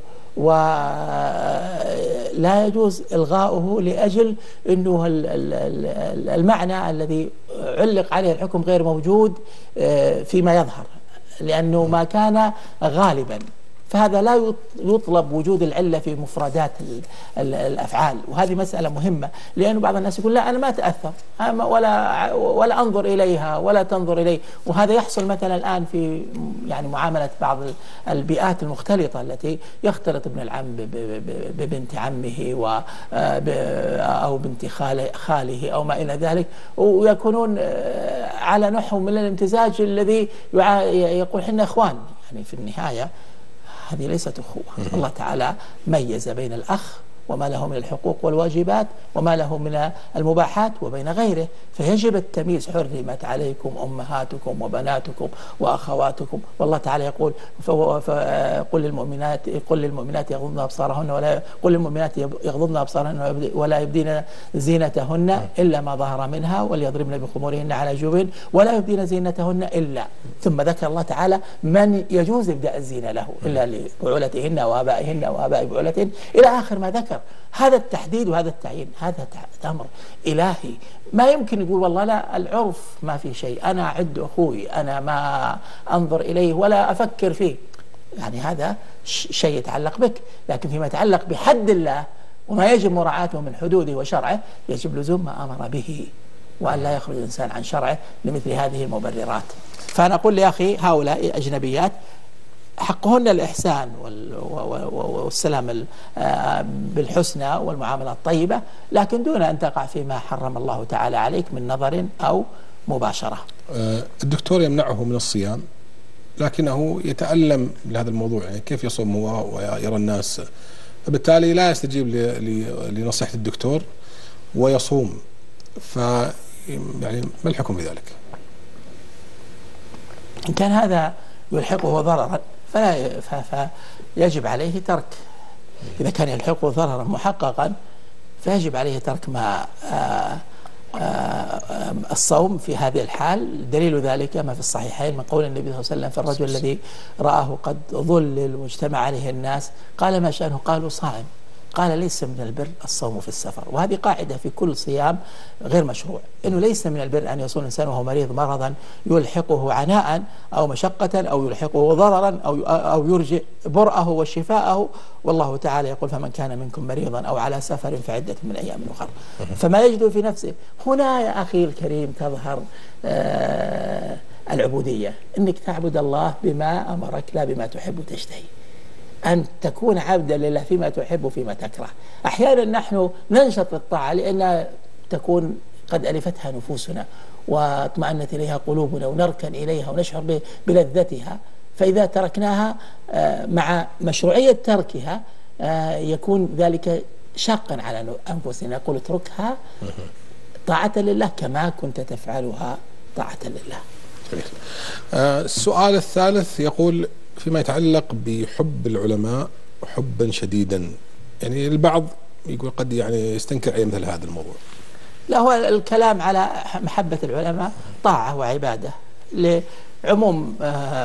B: ولا يجوز إلغاؤه لأجل أنه المعنى الذي علق عليه الحكم غير موجود فيما يظهر، لأنه ما كان غالبا، فهذا لا يطلب وجود العلة في مفردات الأفعال. وهذه مسألة مهمة، لأنه بعض الناس يقول لا أنا ما أتأثر ولا أنظر إليها ولا تنظر إلي، وهذا يحصل مثلا الآن في يعني معاملة بعض البيئات المختلطة التي يختلط ابن العم ببنت عمه أو بنت خاله أو ما إلى ذلك، ويكونون على نحو من الامتزاج الذي يقول حنا إخوان. يعني في النهاية هذه ليست أخوة. الله تعالى ميز بين الأخ وما له من الحقوق والواجبات وما له من المباحات وبين غيره، فيجب التمييز. حرمت عليكم أمهاتكم وبناتكم وأخواتكم، والله تعالى يقول قل للمؤمنات يغضن أبصارهن ولا يبدين زينتهن إلا ما ظهر منها وليضربن بخمورهن على جيوبهن ولا يبدين زينتهن إلا، ثم ذكر الله تعالى من يجوز إبداء الزينة له إلا لبعولتهن وآبائهن وآباء بعولتهن إلى آخر ما ذكر. هذا التحديد وهذا التعيين هذا أمر إلهي، ما يمكن يقول والله لا العرف ما في شيء، أنا أعد أخوي، أنا ما أنظر إليه ولا أفكر فيه. يعني هذا شيء يتعلق بك، لكن فيما يتعلق بحد الله وما يجب مراعاته من حدوده وشرعه يجب لزوم ما أمر به، وأن لا يخرج الإنسان عن شرعه لمثل هذه المبررات. فأنا أقول لأخي هؤلاء أجنبيات حقهن الإحسان والسلام بالحسنى والمعاملة الطيبة، لكن دون أن تقع فيما حرم الله تعالى عليك من نظر أو مباشرة.
A: الدكتور يمنعه من الصيام لكنه يتألم لهذا الموضوع، يعني كيف يصوم هو ويرى الناس، فبالتالي لا يستجيب لنصيحة الدكتور ويصوم، يعني ما الحكم بذلك؟
B: إن كان هذا يلحقه ضررا فيجب عليه ترك. إذا كان يلحقه ضررا محققا فيجب عليه ترك ما الصوم في هذه الحال. دليل ذلك ما في الصحيحين من قول النبي صلى الله عليه وسلم في الرجل الذي رآه قد ظلل واجتمع عليه الناس، قال ما شأنه؟ قالوا صائم. قال ليس من البر الصوم في السفر. وهذه قاعدة في كل صيام غير مشروع، إنه ليس من البر أن يصوم الإنسان وهو مريض مرضا يلحقه عناء أو مشقة أو يلحقه ضررا أو يرجئ برأه وشفاءه. والله تعالى يقول فمن كان منكم مريضا أو على سفر فعدة من أيام أخرى. فما يجد في نفسه هنا يا أخي الكريم تظهر العبودية، إنك تعبد الله بما أمرك لا بما تحب وتشتهي، أن تكون عبدا لله فيما تحب وفيما تكره. أحيانا نحن ننشط للطاعة لأن تكون قد ألفتها نفوسنا واطمأنت إليها قلوبنا ونركن إليها ونشعر بلذتها، فإذا تركناها مع مشروعية تركها يكون ذلك شاقا على أنفسنا. يقول اتركها طاعة لله كما كنت تفعلها طاعة لله.
A: السؤال الثالث يقول فيما يتعلق بحب العلماء حبا شديدا، يعني البعض يقول قد يعني يستنكر عليه مثل هذا الموضوع.
B: لا، هو الكلام على محبة العلماء طاعة وعبادة لعموم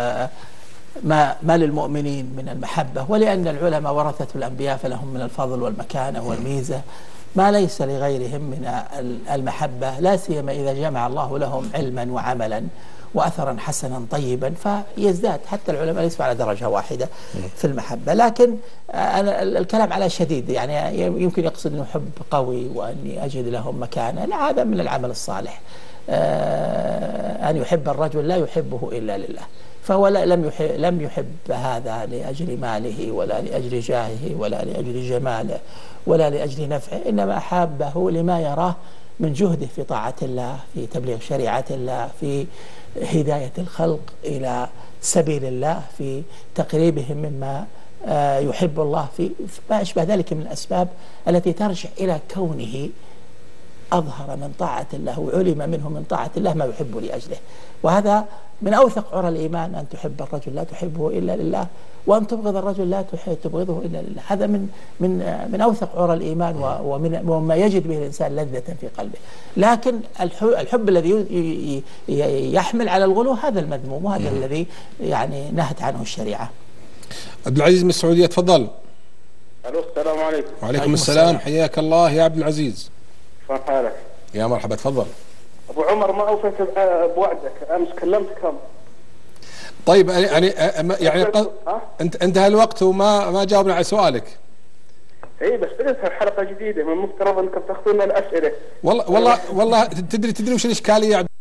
B: ما للمؤمنين من المحبة، ولأن العلماء ورثة الأنبياء فلهم من الفضل والمكانة والميزة ما ليس لغيرهم من المحبة، لا سيما إذا جمع الله لهم علما وعملا وأثرا حسنا طيبا فيزداد. حتى العلماء ليسوا على درجة واحدة في المحبة، لكن أنا الكلام على شديد، يعني يمكن يقصد أنه حب قوي وأني أجد لهم مكانة، لا، هذا من العمل الصالح. أن يحب الرجل لا يحبه إلا لله، فهو لم يحب هذا لأجل ماله ولا لأجل جاهه ولا لأجل جماله ولا لأجل نفعه، إنما أحابه لما يراه من جهده في طاعة الله، في تبليغ شريعة الله، في هداية الخلق إلى سبيل الله، في تقريبهم مما يحب الله، في ما أشبه ذلك من الأسباب التي ترجع إلى كونه أظهر من طاعة الله وعلم منه من طاعة الله ما يحب لأجله. وهذا من أوثق عرى الإيمان، أن تحب الرجل لا تحبه إلا لله، وأن تبغض الرجل لا تبغضه إلا لله. هذا من أوثق عرى الإيمان وما يجد به الإنسان لذة في قلبه. لكن الحب الذي يحمل على الغلو هذا المذموم، وهذا الذي يعني نهت عنه الشريعة.
A: عبد العزيز من السعودية، تفضل.
H: الو، السلام عليكم.
A: وعليكم السلام، حياك الله يا عبد العزيز.
H: كيف حالك؟
A: يا مرحبا، تفضل.
H: ابو عمر، ما اوفيت بوعدك، امس كلمتكم.
A: طيب يعني انت انتهى الوقت وما جاوبنا على سؤالك.
H: اي بس بدأت حلقة جديدة، من المفترض انكم تاخذون الاسئلة.
A: والله تدري وش الاشكالية يا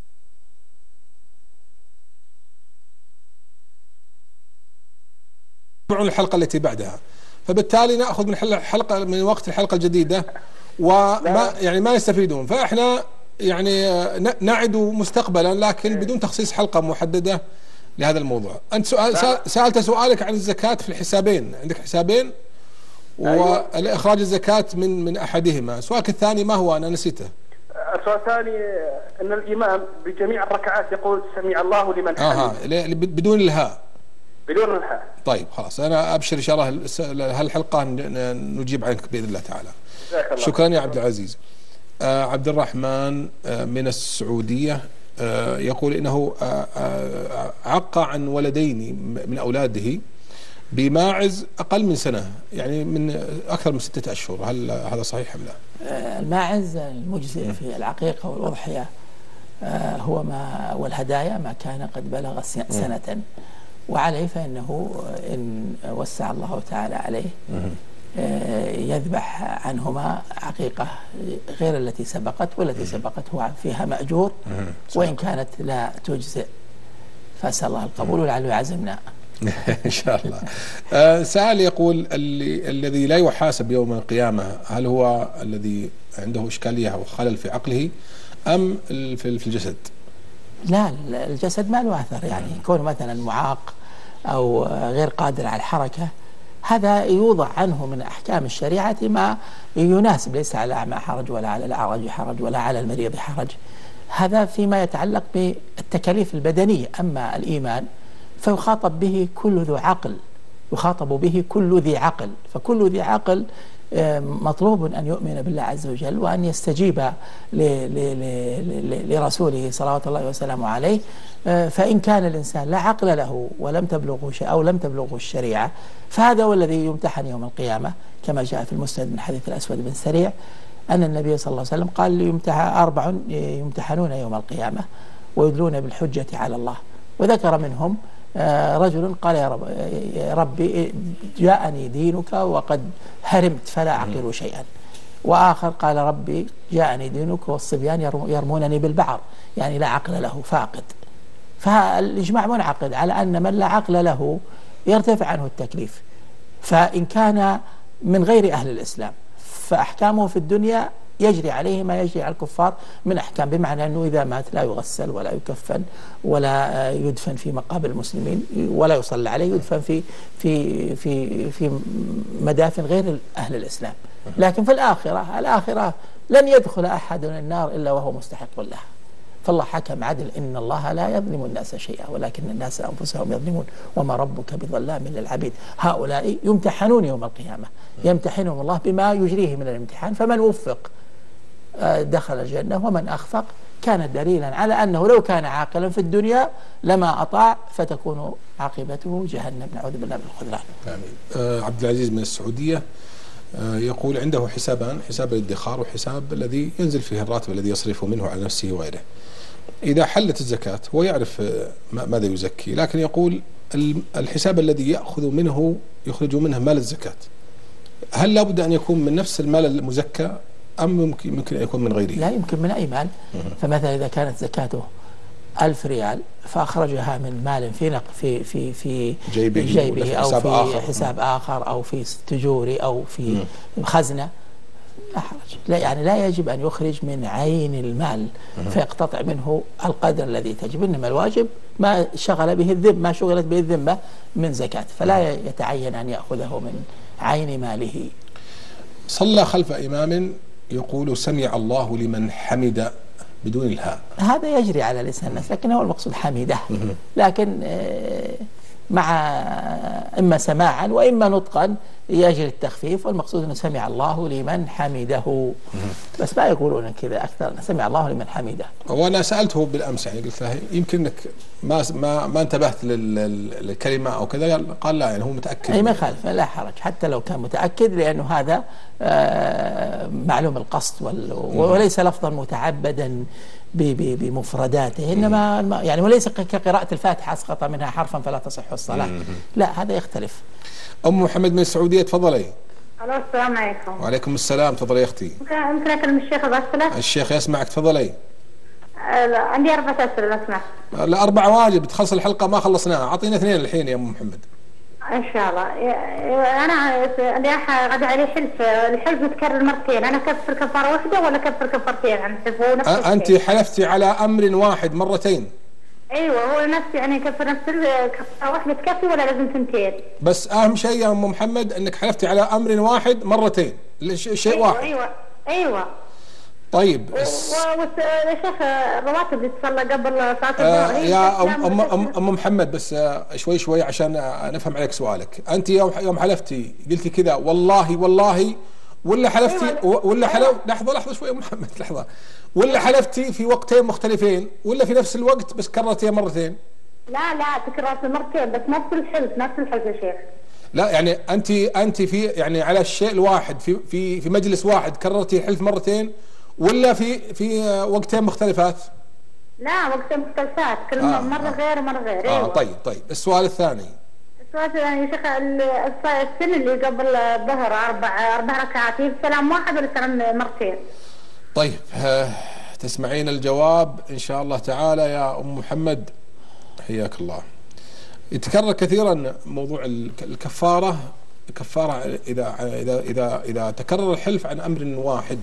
A: الحلقة التي بعدها، فبالتالي ناخذ من وقت الحلقة الجديدة وما يعني ما يستفيدون، فاحنا يعني نعد مستقبلا لكن بدون تخصيص حلقة محددة لهذا الموضوع. أنت سألت سؤالك عن الزكاة في الحسابين، عندك حسابين والإخراج الزكاة من أحدهما. سؤالك الثاني ما هو؟ أنا نسيته.
H: السؤال الثاني أن الإمام بجميع الركعات يقول سمع الله لمن حمده.
A: بدون الهاء.
H: بدون الهاء.
A: طيب خلاص، أنا أبشر إن شاء الله هالحلقة نجيب عنك بإذن الله تعالى. شكرا يا عبد العزيز. عبد الرحمن من السعودية يقول إنه عق عن ولدين من أولاده بماعز أقل من سنة، يعني من أكثر من 6 أشهر، هل هذا صحيح أم لا؟
B: الماعز المجزئ في العقيقة والأضحية هو والهدايا ما كان قد بلغ سنة وعليه، فإنه إن وسع الله تعالى عليه يذبح عنهما عقيقة غير التي سبقت، والتي سبقت هو فيها مأجور وإن كانت لا تجزئ، فأسأل الله القبول ولعله يعزمنا
A: إن شاء الله. سائل يقول الذي لا يحاسب يوم القيامة هل هو الذي عنده إشكالية أو خلل في عقله أم في الجسد؟
B: لا، الجسد ما له أثر، يعني يكون مثلا معاق أو غير قادر على الحركة، هذا يوضع عنه من أحكام الشريعة ما يناسب، ليس على الأعمى حرج ولا على الأعرج حرج ولا على المريض حرج، هذا فيما يتعلق بالتكاليف البدنية. أما الإيمان فيخاطب به كل ذو عقل، يخاطب به كل ذي عقل، فكل ذي عقل مطلوب أن يؤمن بالله عز وجل وأن يستجيب لرسوله صلوات الله وسلامه عليه. فإن كان الإنسان لا عقل له ولم تبلغه أو لم تبلغه الشريعة، فهذا هو الذي يمتحن يوم القيامة، كما جاء في المسند من حديث الأسود بن سريع أن النبي صلى الله عليه وسلم قال 4 يمتحنون يوم القيامة ويدلون بالحجة على الله، وذكر منهم رجل قال يا ربي جاءني دينك وقد هرمت فلا أعقل شيئا، وآخر قال ربي جاءني دينك والصبيان يرمونني بالبعر، يعني لا عقل له فاقد. فالإجماع منعقد على أن من لا عقل له يرتفع عنه التكليف، فإن كان من غير أهل الإسلام فأحكامه في الدنيا يجري عليه ما يجري على الكفار من أحكام، بمعنى أنه إذا مات لا يغسل ولا يكفن ولا يدفن في مقابر المسلمين ولا يصلى عليه، يدفن في مدافن غير أهل الإسلام. لكن في الآخرة لن يدخل أحد النار إلا وهو مستحق لها، فالله حكم عدل إن الله لا يظلم الناس شيئا ولكن الناس أنفسهم يظلمون وما ربك بظلام للعبيد. هؤلاء يمتحنون يوم القيامة، يمتحنهم الله بما يجريه من الامتحان، فمن وفق دخل الجنة ومن أخفق كان دليلا على أنه لو كان عاقلا في الدنيا لما أطاع فتكون عاقبته جهنم، نعوذ بالله من الخذلان.
A: آمين. عبد العزيز من السعودية يقول عنده حسابان، حساب الادخار وحساب الذي ينزل فيه الراتب الذي يصرفه منه على نفسه وغيره. إذا حلت الزكاة هو يعرف ماذا يزكي، لكن يقول الحساب الذي يخرج منه مال الزكاة، هل لابد أن يكون من نفس المال المزكى أم ممكن أن يكون من غيره؟
B: لا، يمكن من أي مال. فمثلا إذا كانت زكاته 1000 ريال فأخرجها من مال في جيبه أو في حساب آخر أو في تجوري أو في خزنة، لا حرج. لا يجب أن يخرج من عين المال فيقتطع منه القدر الذي تجب، إنما الواجب ما شغلت به الذمة من زكاة، فلا يتعين أن يأخذه من عين ماله.
A: صلى خلف إمام يقول سمع الله لمن حمد بدون الهاء،
B: هذا يجري على لسان الناس، لكن هو المقصود حمده، لكن مع إما سماعا وإما نطقا يجري التخفيف، والمقصود أنه سمع الله لمن حمده، بس ما يقولون كذا أكثر، سمع الله لمن حمده.
A: وأنا سألته بالأمس، يعني قلت له يمكنك ما انتبهت للكلمة أو كذا، قال لا، يعني هو متأكد.
B: أي ما يخالف، لا حرج حتى لو كان متأكد، لأنه هذا معلوم القصد وليس لفظا متعبدا بمفرداته، إنما يعني وليس كقراءة الفاتحة أسقط منها حرفا فلا تصح الصلاة، لا، هذا يختلف.
A: أم محمد من السعودية، تفضلي.
I: السلام عليكم.
A: وعليكم السلام، تفضلي يا أختي.
I: ممكن أكلم الشيخ بأسئلة؟
A: الشيخ يسمعك، تفضلي.
I: عندي 4 أسئلة لو سمحت.
A: لا، 4 واجب، تخلص الحلقة ما خلصناها، أعطينا 2 الحين يا أم محمد.
I: إن شاء الله. أنا عندي غدا علي حلف، الحلف متكرر مرتين، أنا كفر كفارة واحدة ولا كفر كفارتين؟
A: أنت حلفتي على أمر واحد مرتين.
I: ايوه، هو نفس يعني كفر نفس الكفاره واحده تكفي ولا لازم 2؟ بس
A: اهم شيء يا ام محمد انك حلفتي على امر واحد مرتين، شيء واحد.
I: ايوه.
A: طيب
I: يا شيخ، الرواتب اللي تصلى قبل صلاه الظهر
A: يا ام محمد، بس شوي عشان نفهم عليك سؤالك. انت يوم حلفتي قلتي كذا والله ولا حلفتي لحظه شوي يا ام محمد، لحظه، ولا حلفتي في وقتين مختلفين ولا في نفس الوقت بس كررتيها مرتين؟
I: لا تكررت مرتين بس نفس الحلف يا شيخ.
A: لا، يعني انت في يعني على الشيء الواحد في مجلس واحد كررتي الحلف مرتين ولا في وقتين مختلفات؟
I: لا، وقتين مختلفات، كل مره غير ومره غير. ايوه.
A: طيب السؤال الثاني.
I: السؤال الثاني يا شيخ، السنه اللي قبل الظهر 4 ركعات، هي سلام واحد ولا سلام مرتين؟
A: طيب، تسمعين الجواب إن شاء الله تعالى يا أم محمد، حياك الله. يتكرر كثيرا موضوع الكفارة إذا تكرر الحلف عن أمر واحد.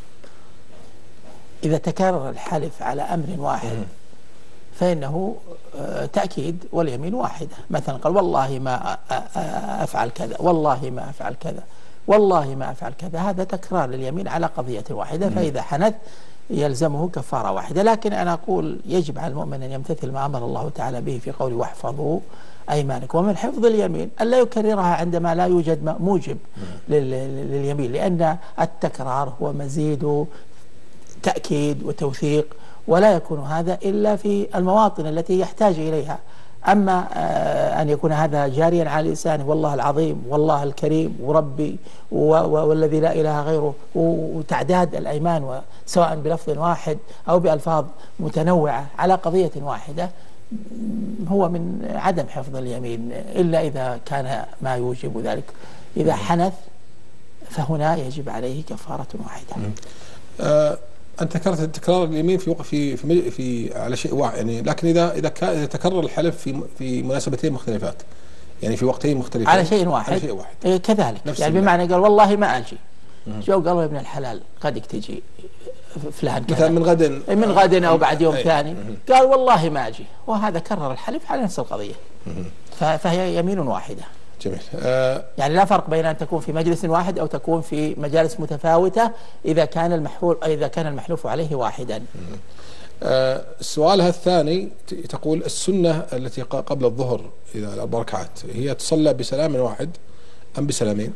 B: إذا تكرر الحلف على أمر واحد فإنه تأكيد واليمين واحدة، مثلا قال والله ما أفعل كذا، والله ما أفعل كذا، والله ما أفعل كذا، هذا تكرار لليمين على قضية واحدة، فإذا حنث يلزمه كفارة واحدة. لكن أنا أقول يجب على المؤمن أن يمتثل ما أمر الله تعالى به في قوله واحفظوا أيمانكم. ومن حفظ اليمين ألا يكررها عندما لا يوجد موجب لليمين، لأن التكرار هو مزيد تأكيد وتوثيق، ولا يكون هذا إلا في المواطن التي يحتاج إليها. أما أن يكون هذا جاريا على لسانه والله العظيم والله الكريم وربي والذي لا إله غيره، وتعداد الأيمان سواء بلفظ واحد أو بألفاظ متنوعة على قضية واحدة، هو من عدم حفظ اليمين إلا إذا كان ما يوجب ذلك. إذا حنث فهنا يجب عليه كفارة واحدة.
A: أنت ذكرت تكرار اليمين في على شيء واحد يعني، لكن إذا تكرر الحلف في مناسبتين مختلفات، يعني في وقتين مختلفين
B: على شيء واحد كذلك، يعني بمعنى قال والله ما أجي، جو قالوا يا ابن الحلال قدك تجي فلان
A: مثلا من غد
B: أو بعد يوم ثاني، قال والله ما أجي، وهذا كرر الحلف على نفس القضية، فهي يمين واحدة.
A: جميل.
B: يعني لا فرق بين أن تكون في مجلس واحد أو تكون في مجالس متفاوتة إذا كان المحلوف عليه واحدا.
A: سؤالها الثاني تقول السنة التي قبل الظهر إذا 4 ركعات هي تصلى بسلام واحد أم بسلامين؟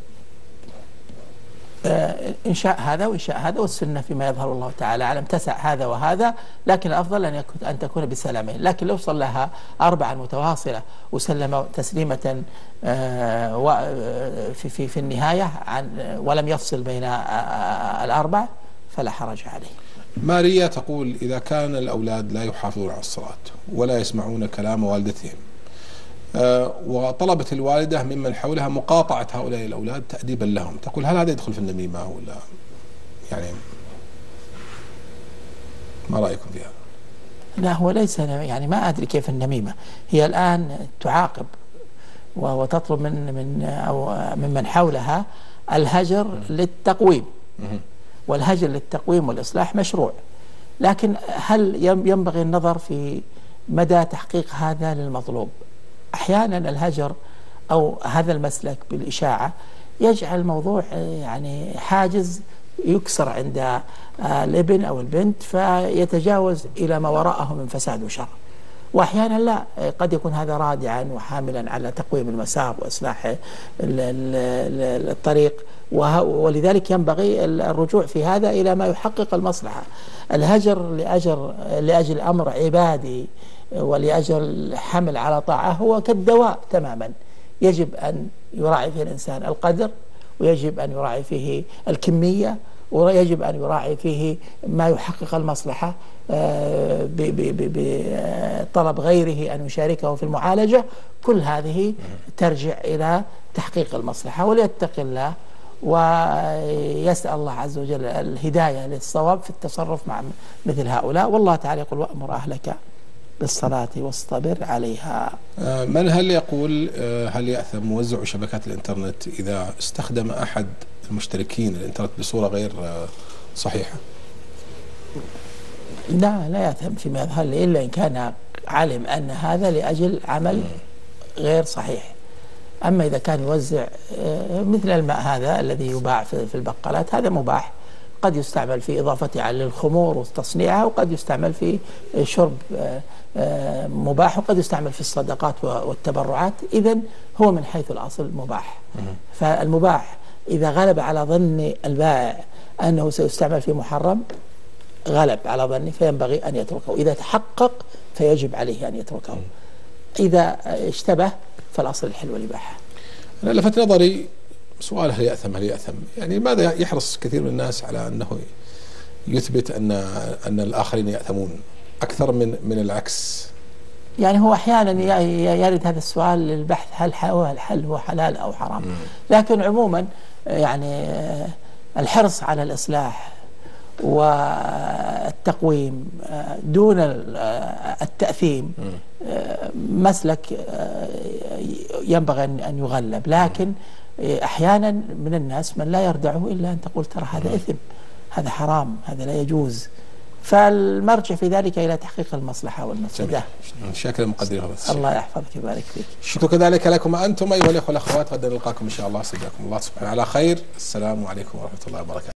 B: إن شاء هذا وإن شاء هذا، والسنة فيما يظهر الله تعالى أعلم تسع هذا وهذا، لكن الأفضل أن تكون بسلامين. لكن لو صلىها 4 متواصلة وسلم تسليمة في النهاية ولم يفصل بين ال4 فلا حرج عليه.
A: ماريا تقول إذا كان الأولاد لا يحافظون على الصلاة ولا يسمعون كلام والدتهم، وطلبت الوالدة ممن حولها مقاطعة هؤلاء الأولاد تأديبا لهم، تقول هل هذا يدخل في النميمة ولا يعني ما رأيكم فيها؟
B: لا، هو ليس يعني ما أدري كيف النميمة. هي الآن تعاقب وتطلب ممن حولها الهجر للتقويم، والهجر للتقويم والإصلاح مشروع، لكن هل ينبغي النظر في مدى تحقيق هذا للمطلوب؟ أحيانا الهجر أو هذا المسلك بالإشاعة يجعل الموضوع يعني حاجز يكسر عند الابن أو البنت فيتجاوز إلى ما وراءه من فساد وشر، وأحيانا لا، قد يكون هذا رادعا وحاملا على تقويم المسار وإصلاح الطريق، ولذلك ينبغي الرجوع في هذا إلى ما يحقق المصلحة. الهجر لأجل أمر عبادي ولأجل حمل على طاعة هو كالدواء تماما، يجب أن يراعي فيه الإنسان القدر، ويجب أن يراعي فيه الكمية، ويجب أن يراعي فيه ما يحقق المصلحة بطلب غيره أن يشاركه في المعالجة. كل هذه ترجع إلى تحقيق المصلحة، وليتق الله ويسأل الله عز وجل الهداية للصواب في التصرف مع مثل هؤلاء. والله تعالى يقول وأمر أهلك بالصلاة واصطبر عليها.
A: من هل يقول هل يأثم موزع شبكات الإنترنت إذا استخدم أحد المشتركين الإنترنت بصورة غير صحيحة؟
B: لا يأثم فيما يظهر لي إلا إن كان علم أن هذا لأجل عمل غير صحيح. أما إذا كان يوزع مثل الماء هذا الذي يباع في البقالات، هذا مباح، قد يستعمل في إضافتها للخمور وتصنيعها، وقد يستعمل في شرب مباح، وقد يستعمل في الصدقات والتبرعات. إذن هو من حيث الأصل مباح. فالمباح إذا غلب على ظن البائع أنه سيستعمل في محرم غلب على ظنه فينبغي أن يتركه، إذا تحقق فيجب عليه أن يتركه، إذا اشتبه فالأصل الحل والإباحة.
A: أنا لفت نظري سؤال هل يأثم، يعني ماذا يحرص كثير من الناس على أنه يثبت أن الآخرين يأثمون أكثر من العكس؟
B: يعني هو أحيانا يرد هذا السؤال للبحث هل الحل هو حلال أو حرام، لكن عموما يعني الحرص على الإصلاح والتقويم دون التأثيم مسلك ينبغي أن يغلب، لكن أحيانا من الناس من لا يردعه إلا أن تقول ترى هذا إثم، هذا حرام، هذا لا يجوز، فالمرجع في ذلك إلى تحقيق المصلحة والمفسدة.
A: شكرا مقدر.
B: الله يحفظك ويبارك فيك.
A: شكرا كذلك لكم أنتم أيها الأخوة والأخوات، غدا نلقاكم إن شاء الله. استودعكم الله سبحانه على خير. السلام عليكم ورحمة الله وبركاته.